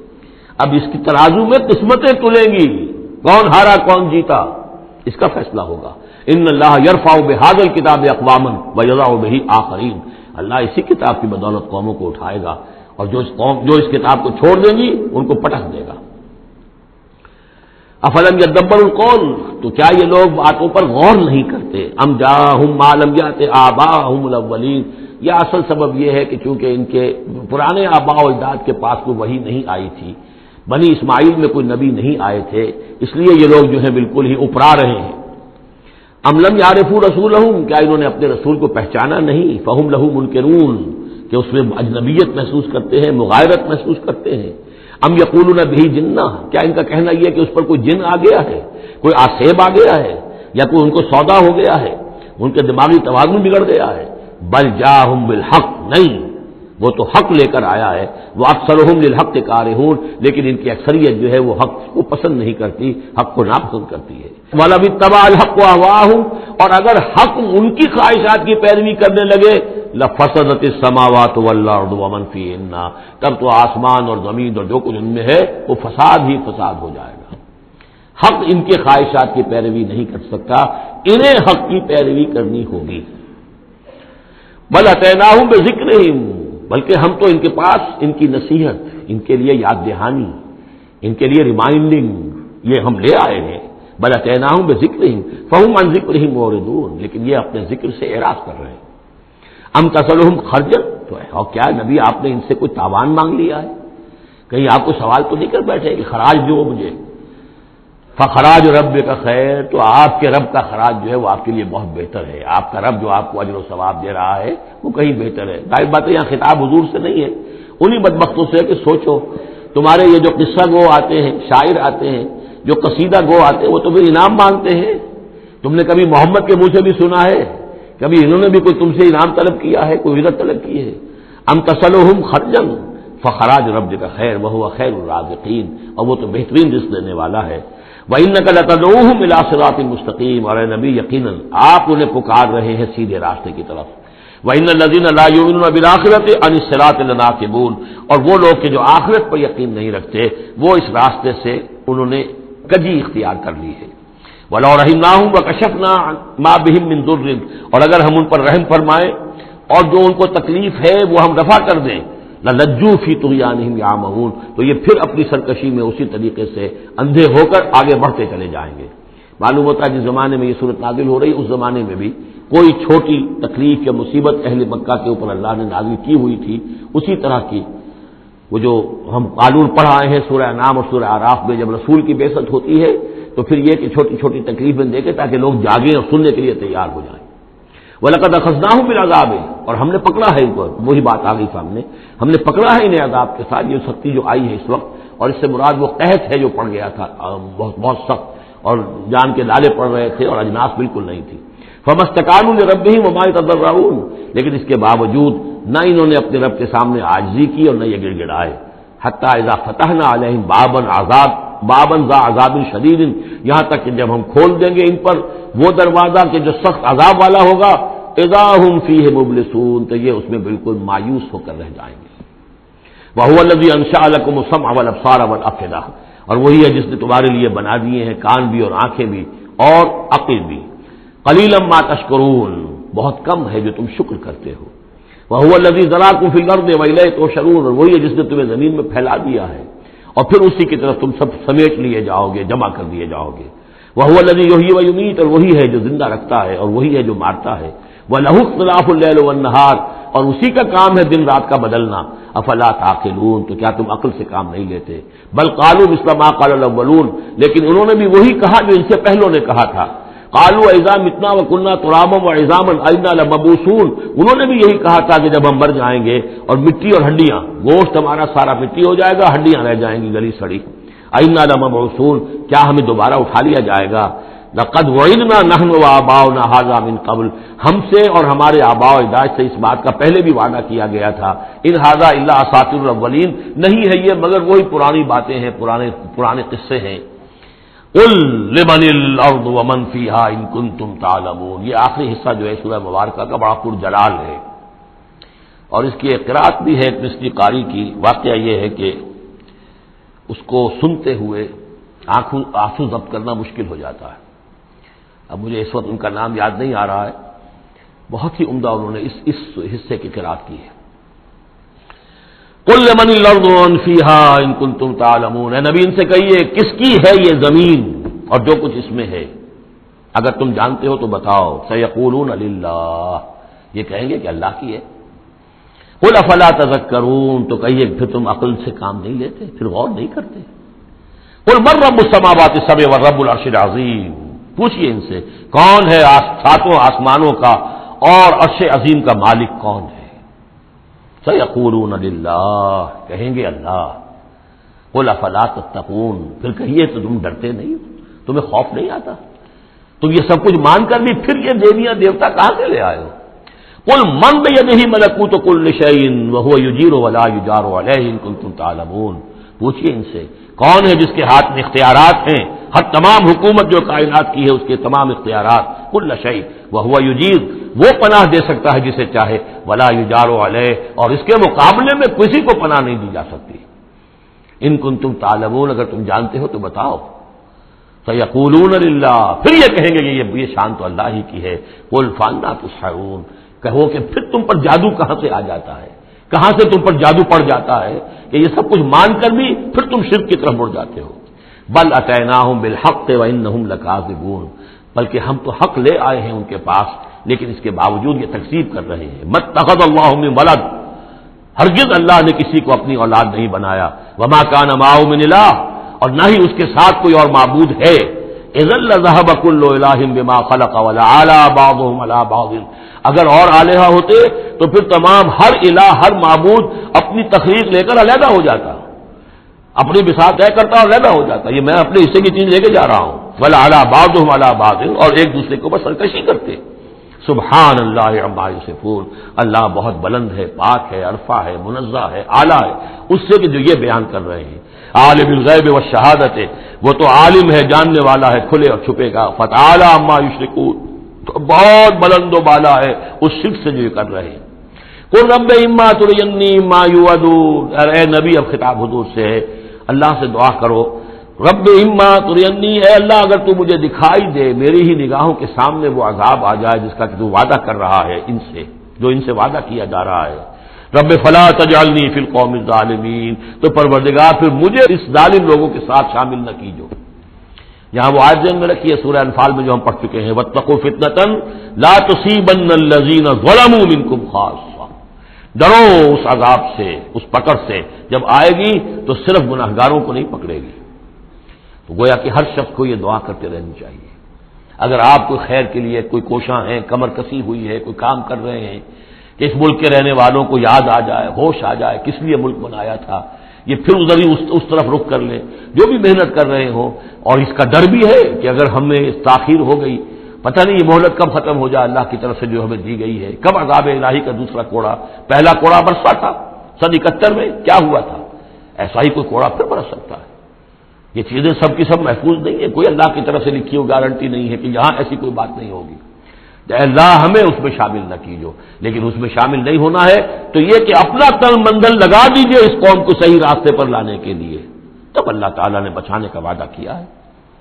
اب اس کی ترازو میں قسمتیں تلیں گی، کون ہارا کون جیتا اس کا فیصلہ ہوگا۔ ان اللہ یرفع بہذا الکتاب اقواما ویضع بہ آخرین، اللہ اسی کتاب کی بدولت قوموں کو اٹھائے گا، اور جو اس قوم جو اس کتاب کو چھوڑ دیں گی ان کو پٹک دے گا۔ افلم یدبروا القول، تو کیا یہ لوگ باتوں پر غور نہیں کرتے؟ ام جاءہم ما لم یأت آباءہم الاولین، یہ اصل سبب یہ ہے کہ چونکہ ان کے پرانے آباء و اجداد کے پاس کوئی وحی نہیں آئی تھی، بنی اسماعیل میں کوئی نبی نہیں آئے تھے، اس لیے یہ لوگ جو ہے بالکل ہی اپرا رہے ہیں۔ ام لم یعرفوا رسولہم، کیا انہوں نے اپنے رسول کو پہچانا نہیں؟ فہم لہ منکرون، کہ اس میں اجنبیت محسوس کرتے ہیں، مغایرت محسوس کرتے ہیں۔ ام یقولون بہ جنہ، کیا ان کا کہنا یہ ہے کہ اس پر کوئی جن آ گیا ہے، کوئی آسیب آ گیا ہے، یا کوئی ان کو سودا ہو گیا ہے، ان کے دماغی توازن بگڑ گیا ہے۔ بل جاءہم بالحق، نہیں، وہ تو حق لے کر آیا ہے. وہ اکثرہم للحق کارہون، لیکن ان کی اکثریت جو ہے وہ حق کو پسند نہیں کرتی، حق کو ناپسند کرتی ہے. وَلَوِ اتَّبَعَ الْحَقُّ أَهْوَاءَهُمْ، اور اگر حق ان کی خواہشات کی پیروی کرنے لگے لَفَسَدَتِ السَّمَاوَاتُ وَالْأَرْضُ وَمَنْ فِيهِنَّ، تب تو آسمان اور زمین اور جو کچھ ان میں ہے وہ فساد ہی فساد ہو جائے گا. حق ان کے خواہشات کی پیروی نہیں کر سکتا، انہیں حق کی پیروی کرنی ہوگی. بل اتیناہم بذکرہم، بلکہ ہم تو ان کے پاس ان کی نصیحت، ان کے لیے یاد دہانی، ان کے لیے ریمائنڈنگ یہ ہم لے آئے ہیں. بل اتیناہم بذکرہم فہم عن ذکرہم معرضون، لیکن یہ اپنے ذکر سے اعراض کر رہے ہیں. ام تسألہم خرجا، تو اور کیا نبی آپ نے ان سے کوئی تاوان مانگ لیا ہے؟ کہیں آپ کو سوال تو نہیں کر بیٹھے کہ خراج دو مجھے؟ فخراج رب کا خیر، تو آپ کے رب کا خراج جو ہے وہ آپ کے لیے بہت بہتر ہے. آپ کا رب جو آپ کو اجر و ثواب دے رہا ہے وہ کہیں بہتر ہے. ظاہر بات ہے یہاں خطاب حضور سے نہیں ہے، انہی بدبختوں سے کہ سوچو تمہارے یہ جو قصہ گو آتے ہیں، شاعر آتے ہیں، جو قصیدہ گو آتے ہیں، وہ تو پھر انعام مانگتے ہیں. تم نے کبھی محمد کے منہ سے بھی سنا ہے؟ کبھی انہوں نے بھی کوئی تم سے انعام طلب کیا ہے، کوئی عزت طلب کی ہے؟ ام تسألہم خرجا فخراج رب کا خیر وہو خیر الرازقین، اور وہ تو بہترین رزق دینے والا ہے. وَإِنَّكَ لَتَدْعُوهُمْ إِلَىٰ صِرَاطٍ مُّسْتَقِيمٍ، اور اے نبی یقیناً آپ انہیں پکار رہے ہیں سیدھے راستے کی طرف. وَإِنَّ الَّذِينَ لَا يُؤْمِنُونَ بِالْآخِرَةِ عَنِ الصِّرَاطِ لَنَاكِبُونَ، اور وہ لوگ کہ جو آخرت پر یقین نہیں رکھتے وہ اس راستے سے انہوں نے کجی اختیار کر لی ہے. وَلَوْ رَحِمْنَاهُمْ وَكَشَفْنَا مَا بِهِم مِّن ضُرٍّ، اور اگر ہم ان پر رحم فرمائیں اور جو ان کو تکلیف ہے وہ ہم رفع کر دیں، لَلَجُّوا فِي طُغْيَانِهِمْ يَعْمَهُونَ، تو یہ پھر اپنی سرکشی میں اسی طریقے سے اندھے ہو کر آگے بڑھتے چلے جائیں گے. معلوم ہوتا ہے جس زمانے میں یہ صورت نازل ہو رہی، اس زمانے میں بھی کوئی چھوٹی تکلیف یا مصیبت اہل مکہ کے اوپر اللہ نے نازل کی ہوئی تھی اسی طرح کی. وہ جو ہم قانون پڑھ آئے ہیں سورہ انعام اور سورہ اعراف میں، جب رسول کی بعثت ہوتی ہے تو پھر یہ کہ چھوٹی چھوٹی تکلیفیں دے کے تاکہ لوگ جاگیں اور سننے کے لیے تیار ہو جائیں. وَلَقَدْ أَخَذْنَاهُم بِالْعَذَابِ، اور ہم نے پکڑا ہے ان کو، وہی بات آ گئی سامنے، ہم نے پکڑا ہے انہیں عذاب کے ساتھ. یہ سختی جو آئی ہے اس وقت، اور اس سے مراد وہ قحط ہے جو پڑ گیا تھا بہت بہت سخت، اور جان کے لالے پڑ رہے تھے اور اجناس بالکل نہیں تھی. فَمَا اسْتَكَانُوا لِرَبِّهِمْ وَمَا يَتَضَرَّعُونَ، لیکن اس کے باوجود نہ انہوں نے اپنے رب کے سامنے عاجزی کی اور نہ یہ گڑ گڑائے. حَتَّىٰ إِذَا فَتَحْنَا عَلَيْهِمْ بَابًا عَذَابٍ بابن ذا عذاب شدید، یہاں تک کہ جب ہم کھول دیں گے ان پر وہ دروازہ کہ جو سخت عذاب والا ہوگا، اذا ہم فیہ مبلسون، تو یہ اس میں بالکل مایوس ہو کر رہ جائیں گے. وَهُوَ الَّذِي أَنشَأَ لَكُمُ السَّمْعَ وَالْأَبْصَارَ وَالْأَفْئِدَةَ، اور وہی ہے جس نے تمہارے لیے بنا دیے ہیں کان بھی اور آنکھیں بھی اور عقل بھی. قَلِيلًا مَا تَشْكُرُونَ، بہت کم ہے جو تم شکر کرتے ہو. وَهُوَ الَّذِي ذَرَاكُمْ فِي الْأَرْضِ وَإِلَيْهِ تُحْشَرُونَ، اور وہی ہے جس نے تمہیں زمین میں پھیلا دیا ہے اور پھر اسی کی طرف تم سب سمیٹ لیے جاؤ گے، جمع کر دیے جاؤ گے. وَهُوَ الَّذِي يُحْيِي وَيُمِيتُ، اور وہی ہے جو زندہ رکھتا ہے اور وہی ہے جو مارتا ہے. وَلَهُ اخْتِلَافُ اللَّيْلِ وَالنَّهَارِ، اور اسی کا کام ہے دن رات کا بدلنا. افلا تعقلون، تو کیا تم عقل سے کام نہیں لیتے؟ بل قالوا مثل ما قال الاولون، لیکن انہوں نے بھی وہی کہا جو ان سے پہلوں نے کہا تھا. قالوا اذا متنا وكنا ترابا وعظاما انا لمبعوثون، انہوں نے بھی یہی کہا تھا کہ جب ہم مر جائیں گے اور مٹی اور ہڈیاں، گوشت ہمارا سارا مٹی ہو جائے گا، ہڈیاں رہ جائیں گی گلی سڑی. انا لمبعوثون، کیا ہمیں دوبارہ اٹھا لیا جائے گا؟ لقد وعدنا نحن وآباؤنا هذا من قبل، ہم سے اور ہمارے آباء و اجداد سے اس بات کا پہلے بھی وعدہ کیا گیا تھا. ان هذا الا اساطیر الاولین، نہیں ہے یہ مگر وہی پرانی باتیں ہیں، پرانے پرانے قصے ہیں. قل لمن الارض ومن فيها ان كنتم تعلمون، یہ آخری حصہ جو ہے سورہ مبارکہ کا بڑا پرجلال ہے، اور اس کی ایک قرات بھی ہے ایک مصری قاری کی. واقعہ یہ ہے کہ اس کو سنتے ہوئے آنکھوں آنسو ضبط کرنا مشکل ہو جاتا ہے. اب مجھے اس وقت ان کا نام یاد نہیں آ رہا ہے، بہت ہی عمدہ انہوں نے اس اس حصے کی قرات کی ہے. قل لمن الارض ومن فيها ان كنتم تعلمون، اے نبی ان سے کہیے کس کی ہے یہ زمین اور جو کچھ اس میں ہے، اگر تم جانتے ہو تو بتاؤ. سيقولون لله، یہ کہیں گے کہ اللہ کی ہے. قل افلا تذکرون، تو کہیے پھر تم عقل سے کام نہیں لیتے، پھر غور نہیں کرتے. قل من رب السماوات السبع ورب العرش العظیم، پوچھئے ان سے کون ہے ساتوں آسمانوں کا اور عرش عظیم کا مالک کون ہے. سيقولون لله، کہیں گے اللہ. قل افلا تتقون، پھر کہیے تو تم ڈرتے نہیں، تمہیں خوف نہیں آتا؟ تم یہ سب کچھ مان کر بھی پھر یہ دیویاں دیوتا کہاں سے لے آئے ہو؟ قل من بیدہ ملکوت کل شیء وہو یجیر ولا یجار علیہ ان کنتم تعلمون، پوچھیے ان سے کون ہے جس کے ہاتھ میں اختیارات ہیں، ہر تمام حکومت جو کائنات کی ہے اس کے تمام اختیارات، کل شیء وہو یجیر، وہ پناہ دے سکتا ہے جسے چاہے، ولا یجار علیہ، اور اس کے مقابلے میں کسی کو پناہ نہیں دی جا سکتی۔ ان کنتم تعلمون، اگر تم جانتے ہو تو بتاؤ۔ سیقولون للہ، پھر یہ کہیں گے کہ یہ شان تو اللہ ہی کی ہے۔ قل فانا تسحرون، کہو کہ پھر تم پر جادو کہاں سے آ جاتا ہے، کہاں سے تم پر جادو پڑ جاتا ہے کہ یہ سب کچھ مان کر بھی پھر تم شرک کی طرف مڑ جاتے ہو۔ بل اتیناہم بالحق وانہم لکاذبون، بلکہ ہم تو حق لے آئے ہیں ان کے پاس، لیکن اس کے باوجود یہ تکذیب کر رہے ہیں۔ متخذ اللہ من ولد، ہرگز اللہ نے کسی کو اپنی اولاد نہیں بنایا، وما کان معہ من الہ، اور نہ ہی اس کے ساتھ کوئی اور معبود ہے۔ اذا لذهب كل الہ بما خلق ولعلى بعضهم على بعض، اگر اور الہہ ہوتے تو پھر تمام ہر الہ ہر معبود اپنی تخلیق لے کر علیحدہ ہو جاتا، اپنی بساط طے کرتا اور علیحدہ ہو جاتا، یہ میں اپنے حصے کی چیز لے کے جا رہا ہوں، ولعلى بعضهم على بعض، اور ایک دوسرے کے اوپر سرکشی کرتے۔ سبحان اللہ عما یصفون، اللہ بہت بلند ہے، پاک ہے، عرفہ ہے، منزہ ہے، اعلیٰ ہے اس سے کہ جو یہ بیان کر رہے ہیں۔ عالم الغیب والشہادت، وہ تو عالم ہے، جاننے والا ہے کھلے اور چھپے کا، فتعالی عما یشرکون، تو بہت بلند و بالا ہے اس شرک سے جو یہ کر رہے ہیں۔ قل رب اما ترینی ما یوعدون، اے نبی اب خطاب حضور سے ہے، اللہ سے دعا کرو، رب اما ترینی، اے اللہ اگر تو مجھے دکھائی دے، میری ہی نگاہوں کے سامنے وہ عذاب آ جائے جس کا کہ تو وعدہ کر رہا ہے ان سے، جو ان سے وعدہ کیا جا رہا ہے، رب فلا تجعلنی فی القوم الظالمین، تو پروردگار پھر مجھے اس ظالم لوگوں کے ساتھ شامل نہ کیجو۔ یہاں وہ آیت ذہن میں رکھی ہے سورہ انفال میں جو ہم پڑھ چکے ہیں، واتقوا فتنۃ لا تصیبن الذین ظلموا منکم خاصۃ، ڈرو اس عذاب سے، اس پکڑ سے، جب آئے گی تو صرف گناہگاروں کو نہیں پکڑے گی۔ تو گویا کہ ہر شخص کو یہ دعا کرتے رہنی چاہیے، اگر آپ کوئی خیر کے لیے کوئی کوشاں ہیں، کمر کسی ہوئی ہے، کوئی کام کر رہے ہیں کہ اس ملک کے رہنے والوں کو یاد آ جائے، ہوش آ جائے کس لیے ملک بنایا تھا، یہ پھر ادھر ہی اس, اس طرف رخ کر لیں، جو بھی محنت کر رہے ہوں، اور اس کا ڈر بھی ہے کہ اگر ہمیں تاخیر ہو گئی، پتہ نہیں یہ مہلت کب ختم ہو جائے اللہ کی طرف سے جو ہمیں دی گئی ہے، کب عذاب الہی کا دوسرا کوڑا، پہلا کوڑا برسا تھا سن اکہتر میں، کیا ہوا تھا، ایسا ہی کوئی کوڑا پھر برس سکتا ہے۔ یہ چیزیں سب کی سب محفوظ نہیں ہے، کوئی اللہ کی طرف سے لکھی ہو گارنٹی نہیں ہے کہ یہاں ایسی کوئی بات نہیں ہوگی، اللہ ہمیں اس میں شامل نہ کیجو، لیکن اس میں شامل نہیں ہونا ہے تو یہ کہ اپنا تن مندل لگا دیجئے اس قوم کو صحیح راستے پر لانے کے لیے، تب اللہ تعالیٰ نے بچانے کا وعدہ کیا ہے۔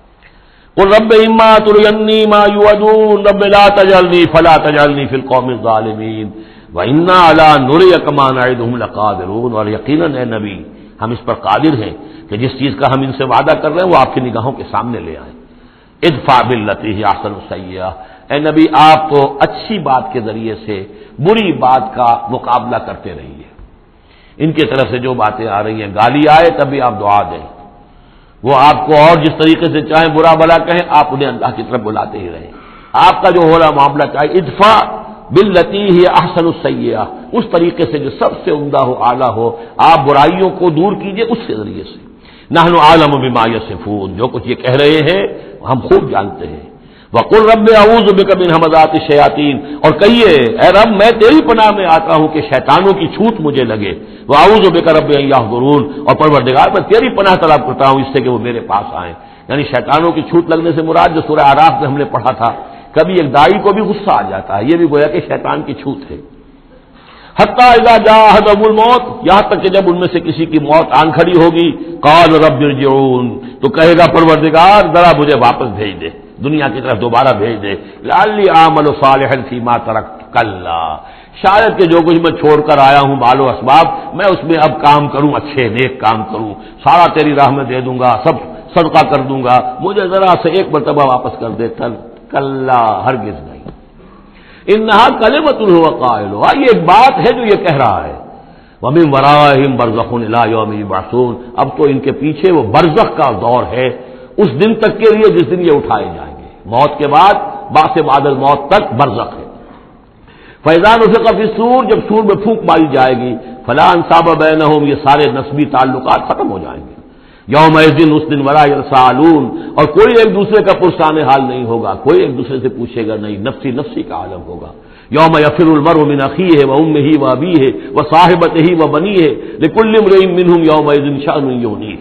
قل رب اما ترینی ما یوعدون رب لا تجعلنی فلا تجعلنی فی القوم الظالمین وانا علی نریک ما نعدہم لقادرون، اور یقیناً اے نبی ہم اس پر قادر ہیں کہ جس چیز کا ہم ان سے وعدہ کر رہے ہیں وہ آپ کی نگاہوں کے سامنے لے آئیں۔ ادفع باللتی ہی احسن السیئہ، اے نبی آپ تو اچھی بات کے ذریعے سے بری بات کا مقابلہ کرتے رہیے، ان کی طرف سے جو باتیں آ رہی ہیں، گالی آئے تب بھی آپ دعا دیں، وہ آپ کو اور جس طریقے سے چاہیں برا بلا کہیں آپ انہیں اللہ کی طرف بلاتے ہی رہیں، آپ کا جو ہو رہا معاملہ چاہے ادفع باللتی ہی احسن السیئہ، اس طریقے سے جو سب سے عمدہ ہو، اعلیٰ ہو، آپ برائیوں کو دور کیجئے اس کے ذریعے سے۔ نحن اعلم بما یصفون، جو کچھ یہ کہہ رہے ہیں ہم خوب جانتے ہیں۔ وقل رب اعوذ بک من همزات الشیاطین، اور کہیے اے رب میں تیری پناہ میں آتا ہوں کہ شیطانوں کی چھوٹ مجھے لگے، واعوذ بک رب ان یحضرون، اور پروردگار میں تیری پناہ طلب کرتا ہوں اس سے کہ وہ میرے پاس آئیں۔ یعنی شیطانوں کی چھوٹ لگنے سے مراد جو سورہ اعراف میں ہم نے پڑھا تھا، کبھی ایک داعی کو بھی غصہ آ جاتا ہے، یہ بھی گویا کہ شیطان کی چھوٹ ہے۔ حتی اذا جاء احدهم الموت، یہاں تک کہ جب ان میں سے کسی کی موت آن کھڑی ہوگی، قال رب ارجعون، تو کہے گا پروردگار ذرا مجھے واپس بھیج دے، دنیا کی طرف دوبارہ بھیج دے، لعلی اعمل صالحا فیما ترکت، کلا، شاید کہ جو کچھ میں چھوڑ کر آیا ہوں مال و اسباب، میں اس میں اب کام کروں، اچھے نیک کام کروں، سارا تیری راہ میں دے دوں گا، سب صدقہ کر دوں گا، مجھے ذرا سے ایک مرتبہ واپس کر دے، کلا، ہرگز نہیں، انہا کلمۃ هو قائلها، یہ ایک بات ہے جو یہ کہہ رہا ہے، ومن ورائہم برزخ الی یوم یبعثون، اب تو ان کے پیچھے وہ برزخ کا دور ہے اس دن تک کے لیے جس دن یہ اٹھائے جائیں گے، موت کے بعد بعث بعد الموت تک برزخ ہے۔ فاذا نفخ فی الصور، جب سور میں پھونک ماری جائے گی، فلا انصاب بینہم، یہ سارے نسبی تعلقات ختم ہو جائیں گے، یوم الدین، اس دن ولا یسالون، اور کوئی ایک دوسرے کا پرسان حال نہیں ہوگا، کوئی ایک دوسرے سے پوچھے گا نہیں، نفسی نفسی کا عالم ہوگا، یوم یفر المرء من اخیہ وامہ وابیہ وصاحبتہ وبنیہ لکل امرئ منہم یومئذ شأن یغنیہ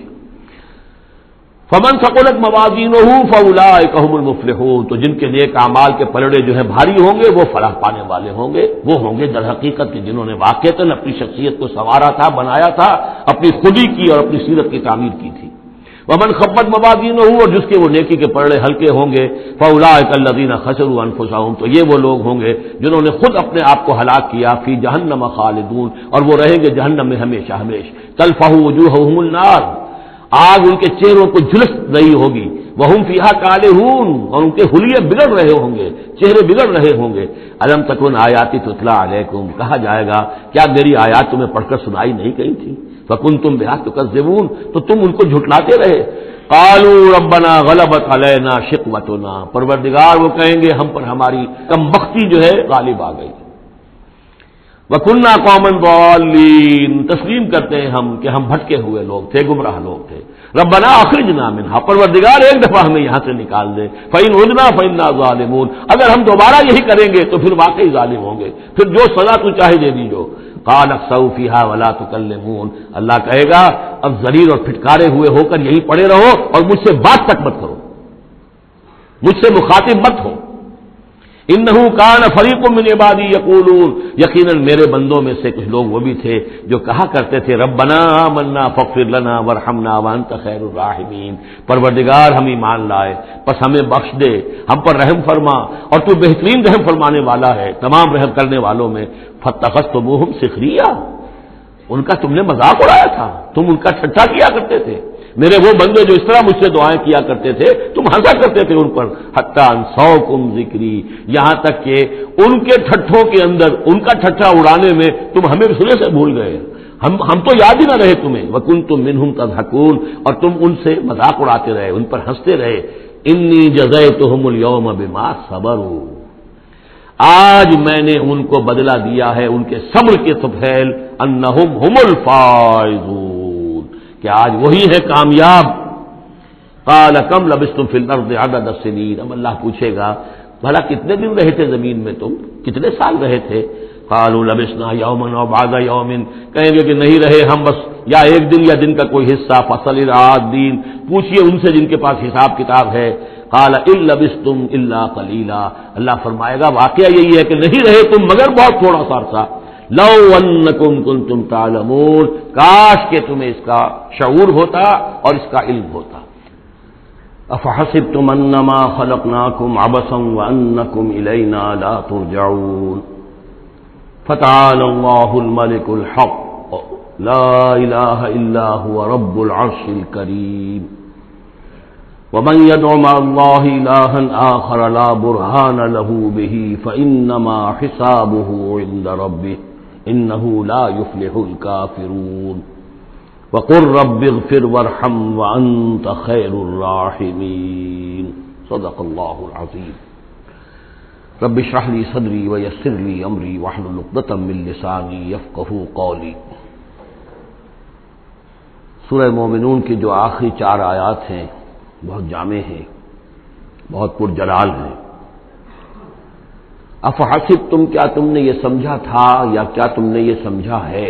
فمن ثقلت موازینہ فاولئک هم المفلحون، تو جن کے نیک اعمال کے پلڑے جو ہیں بھاری ہوں گے وہ فلاح پانے والے ہوں گے، وہ ہوں گے در حقیقت کہ جنہوں نے واقعتاً اپنی شخصیت کو سنوارا تھا، بنایا تھا، اپنی خودی کی اور اپنی سیرت کی تعمیر کی تھی۔ ومن خفت موازینہ، اور جس کے وہ نیکی کے پلڑے ہلکے ہوں گے، فاولئک الذین خسروا انفسهم، تو یہ وہ لوگ ہوں گے جنہوں نے خود اپنے آپ کو ہلاک کیا، فی جہنم خالدون، اور وہ رہیں گے جہنم میں ہمیشہ ہمیشہ، تلفح وجوہہم النار، آگ ان کے چہروں کو جھلس رہی ہوگی، وہم فیہا کالہون، اور ان کے حلیے بگڑ رہے ہوں گے، چہرے بگڑ رہے ہوں گے۔ الم تکن آیاتی تتلی علیکم، کہا جائے گا کیا میری آیات تمہیں پڑھ کر سنائی نہیں گئی تھی؟ فکنتم بہا تکذبون، تو تم ان کو جھٹلاتے رہے۔ قالوا ربنا غلبت علینا شقوتنا، پروردگار وہ کہیں گے ہم پر ہماری کم بختی جو ہے غالب آ گئی۔ وَكُنَّا قَوْمًا ضَالِّينَ، تسلیم کرتے ہیں ہم کہ ہم بھٹکے ہوئے لوگ تھے، گمراہ لوگ تھے۔ ربنا اخرجنا منها، پروردگار ایک دفعہ ہمیں یہاں سے نکال دے، فَإِنْ عُدْنَا فَإِنَّا ظَالِمُونَ، اگر ہم دوبارہ یہی کریں گے تو پھر واقعی ظالم ہوں گے، پھر جو سزا تو چاہے دے دیجو۔ قَالَ اخْسَئُوا فِيهَا وَلَا تُكَلِّمُونَ، اللہ کہے گا اب ذلیل اور پھٹکارے ہوئے ہو کر یہیں پڑے رہو اور مجھ سے بات تک مت کرو، مجھ سے مخاطب مت ہو۔ انہو کان فریق من عبادی یقولون، یقیناً میرے بندوں میں سے کچھ لوگ وہ بھی تھے جو کہا کرتے تھے ربنا آمنا فاغفر لنا وارحمنا وانت خیر الراحمین، پروردگار ہم ایمان لائے پس ہمیں بخش دے، ہم پر رحم فرما اور تو بہترین رحم فرمانے والا ہے تمام رحم کرنے والوں میں۔ فاتخذتموہم سخریا، ان کا تم نے مذاق اڑایا تھا، تم ان کا ٹھٹھا کیا کرتے تھے، میرے وہ بندے جو اس طرح مجھ سے دعائیں کیا کرتے تھے تم ہنسا کرتے تھے ان پر۔ حتی انسوکم ذکری، یہاں تک کہ ان کے ٹھٹھوں کے اندر ان کا ٹھٹھا اڑانے میں تم ہمیں سرے سے بھول گئے، ہم ہم تو یاد ہی نہ رہے تمہیں۔ وکنتم منہم تضحکون، اور تم ان سے مذاق اڑاتے رہے، ان پر ہنستے رہے۔ انی جزیتہم اليوم بما صبروا، آج میں نے ان کو بدلہ دیا ہے ان کے صبر کے طفیل، انہم هم الفائزون، کہ آج وہی ہے کامیاب۔ قال کم لبثتم فی الارض عدد السنین، اب اللہ پوچھے گا بھلا کتنے دن رہے تھے زمین میں، تم کتنے سال رہے تھے؟ قالوا لبثنا یوما او بعض یوم، کہیں گے کہ نہیں رہے ہم بس یا ایک دن یا دن کا کوئی حصہ۔ فصل العادین، پوچھئے ان سے جن کے پاس حساب کتاب ہے۔ قال ان لبثتم الا قلیلا، اللہ فرمائے گا واقعہ یہی ہے کہ نہیں رہے تم مگر بہت تھوڑا سا عرصہ۔ لو انکم کنتم تعلمون، کاش کہ تمہیں اس کا شعور ہوتا اور اس کا علم ہوتا۔ افحسبتم انما خلقناکم عبثا وانکم الینا لا ترجعون، فتعالى الله الملك الحق لا الہ الا هو رب العرش الکریم، ومن يدع مع الله إلها آخر لا برهان له به فإنما حسابه عند ربه إنه لا يفلح الكافرون، وقل رب اغفر وارحم وأنت خير الراحمين، صدق الله العظيم۔ رب اشرح لي صدري ويسر لي أمري واحلل عقدة من لساني يفقهوا قولي۔ سورہ مومنون کی جو آخری چار آیات ہیں بہت جامع ہیں، بہت پرجلال ہیں۔ افحسبتم، کیا تم نے یہ سمجھا تھا یا کیا تم نے یہ سمجھا ہے؟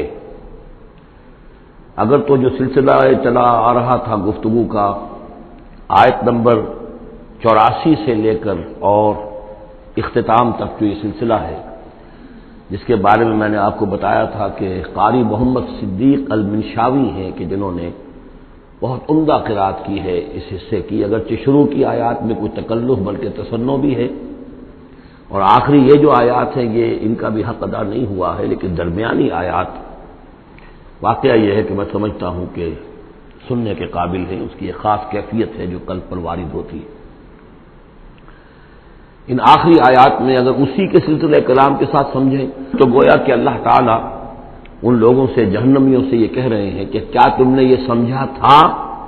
اگر تو جو سلسلہ چلا آ رہا تھا گفتگو کا آیت نمبر چوراسی سے لے کر اور اختتام تک جو یہ سلسلہ ہے، جس کے بارے میں میں نے آپ کو بتایا تھا کہ قاری محمد صدیق المنشاوی ہیں کہ جنہوں نے بہت عمدہ قرات کی ہے اس حصے کی، اگرچہ شروع کی آیات میں کوئی تکلف بلکہ تصنع بھی ہے، اور آخری یہ جو آیات ہیں یہ ان کا بھی حق ادا نہیں ہوا ہے، لیکن درمیانی آیات واقعہ یہ ہے کہ میں سمجھتا ہوں کہ سننے کے قابل ہیں، اس کی ایک خاص کیفیت ہے جو قلب پر وارد ہوتی ہے۔ ان آخری آیات میں اگر اسی کے سلسلہ کلام کے ساتھ سمجھیں تو گویا کہ اللہ تعالیٰ ان لوگوں سے، جہنمیوں سے یہ کہہ رہے ہیں کہ کیا تم نے یہ سمجھا تھا؟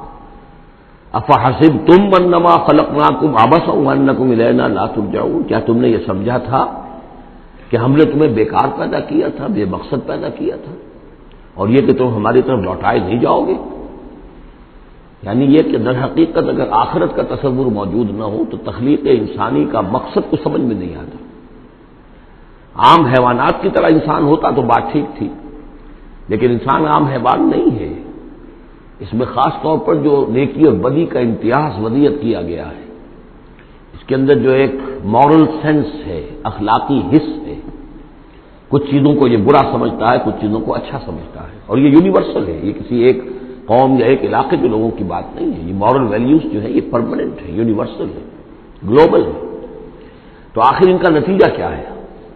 افحسبتم انما خلقناکم عبثا وانکم الینا لا ترجعون، کیا تم نے یہ سمجھا تھا کہ ہم نے تمہیں بیکار پیدا کیا تھا، بے مقصد پیدا کیا تھا، اور یہ کہ تم ہماری طرف لوٹائے نہیں جاؤ گے؟ یعنی یہ کہ در حقیقت اگر آخرت کا تصور موجود نہ ہو تو تخلیق انسانی کا مقصد کو سمجھ میں نہیں آتا۔ عام حیوانات کی طرح انسان ہوتا تو بات ٹھیک تھی، لیکن انسان عام حیوان نہیں ہے۔ اس میں خاص طور پر جو نیکی اور بدی کا امتیاز ودیت کیا گیا ہے، اس کے اندر جو ایک مورل سینس ہے، اخلاقی حص ہے، کچھ چیزوں کو یہ برا سمجھتا ہے، کچھ چیزوں کو اچھا سمجھتا ہے، اور یہ یونیورسل ہے، یہ کسی ایک قوم یا ایک علاقے کے لوگوں کی بات نہیں ہے۔ یہ مورل ویلیوز جو ہے یہ پرماننٹ ہے، یونیورسل ہے، گلوبل ہے۔ تو آخر ان کا نتیجہ کیا ہے؟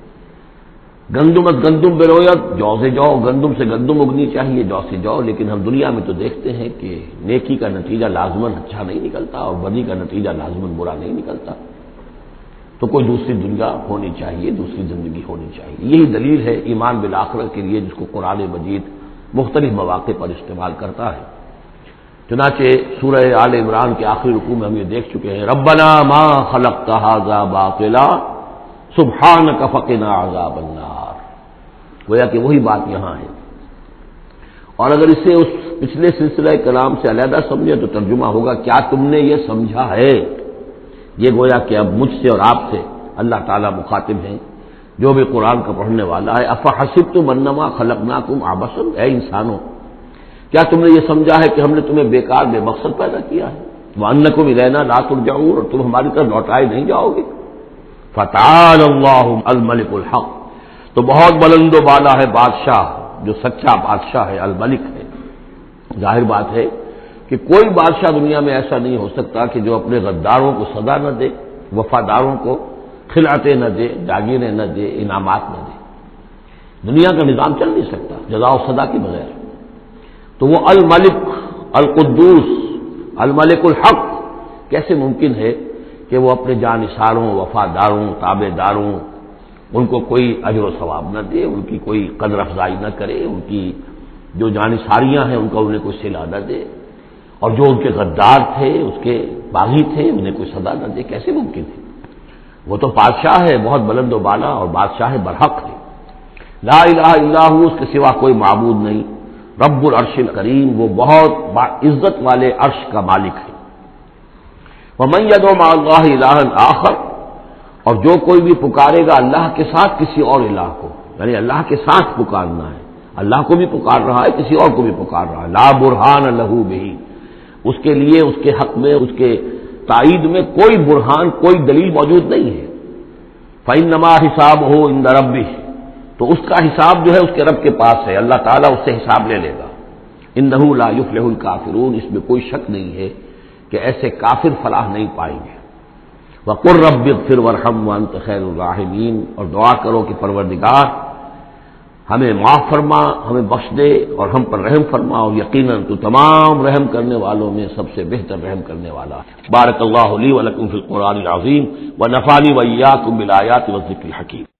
گندم از گندم برویت، جو سے جو، گندم سے گندم اگنی چاہیے، جو سے جو، لیکن ہم دنیا میں تو دیکھتے ہیں کہ نیکی کا نتیجہ لازماً اچھا نہیں نکلتا اور بدی کا نتیجہ لازماً برا نہیں نکلتا۔ تو کوئی دوسری دنیا ہونی چاہیے، دوسری زندگی ہونی چاہیے۔ یہی دلیل ہے ایمان بالآخرت کے لیے، جس کو قرآن مجید مختلف مواقع پر استعمال کرتا ہے۔ چنانچہ سورہ آل عمران کے آخری رکوع میں ہم یہ دیکھ چکے ہیں، ربنا ما خلقت ھذا باطلا سبحانک فقنا عذاب النار، گویا کہ وہی بات یہاں ہے۔ اور اگر اسے اس پچھلے سلسلہ کلام سے علیحدہ سمجھے تو ترجمہ ہوگا، کیا تم نے یہ سمجھا ہے؟ یہ گویا کہ اب مجھ سے اور آپ سے اللہ تعالیٰ مخاطب ہیں، جو بھی قرآن کا پڑھنے والا ہے۔ افحسبتم انما خلقناکم عبثا، اے انسانوں، کیا تم نے یہ سمجھا ہے کہ ہم نے تمہیں بیکار بے مقصد پیدا کیا ہے؟ وانکم الینا لا ترجعون، اور تم ہماری طرف لوٹائے نہیں جاؤ گے۔ فتعالی اللہ الملک الحق، تو بہت بلند و بالا ہے بادشاہ جو سچا بادشاہ ہے، الملک ہے۔ ظاہر بات ہے کہ کوئی بادشاہ دنیا میں ایسا نہیں ہو سکتا کہ جو اپنے غداروں کو سزا نہ دے، وفاداروں کو خلعتیں نہ دے، جاگیریں نہ دے، انعامات نہ دے۔ دنیا کا نظام چل نہیں سکتا جزا و سزا کے بغیر۔ تو وہ الملک القدوس الملک الحق کیسے ممکن ہے کہ وہ اپنے جانثاروں، وفاداروں، تابع داروں، ان کو کوئی اجر و ثواب نہ دے، ان کی کوئی قدر افزائی نہ کرے، ان کی جو جانثاریاں ہیں ان کا انہیں کوئی صلہ نہ دے، اور جو ان کے غدار تھے، اس کے باغی تھے، انہیں کوئی سزا نہ دے؟ کیسے ممکن ہے؟ وہ تو بادشاہ ہے، بہت بلند و بالا، اور بادشاہ برحق ہے۔ لا الہ الا ہو، اس کے سوا کوئی معبود نہیں۔ رب العرش الکریم، وہ بہت عزت والے عرش کا مالک ہے۔ ومن يدع مع اللہ الہا آخر، اور جو کوئی بھی پکارے گا اللہ کے ساتھ کسی اور الہ کو، یعنی اللہ کے ساتھ پکارنا ہے، اللہ کو بھی پکار رہا ہے، کسی اور کو بھی پکار رہا ہے، لا برہان لہ بہ، اس کے لیے اس کے حق میں، اس کے تائید میں کوئی برہان، کوئی دلیل موجود نہیں ہے۔ فإنما حسابہ عند ربہ، تو اس کا حساب جو ہے اس کے رب کے پاس ہے، اللہ تعالیٰ اس سے حساب لے لے گا۔ انہ لا یفلح الکافرون، اس میں کوئی شک نہیں ہے کہ ایسے کافر فلاح نہیں پائیں گے۔ وقل رب اغفر وارحم وانت خیر الراحمین، اور دعا کرو کہ پروردگار ہمیں معاف فرما، ہمیں بخش دے اور ہم پر رحم فرما، اور یقیناً تو تمام رحم کرنے والوں میں سب سے بہتر رحم کرنے والا ہے۔ بارک اللہ لی ولکم فی القرآن العظیم ونفعنی وإیاکم بالآیات والذکر الحکیم۔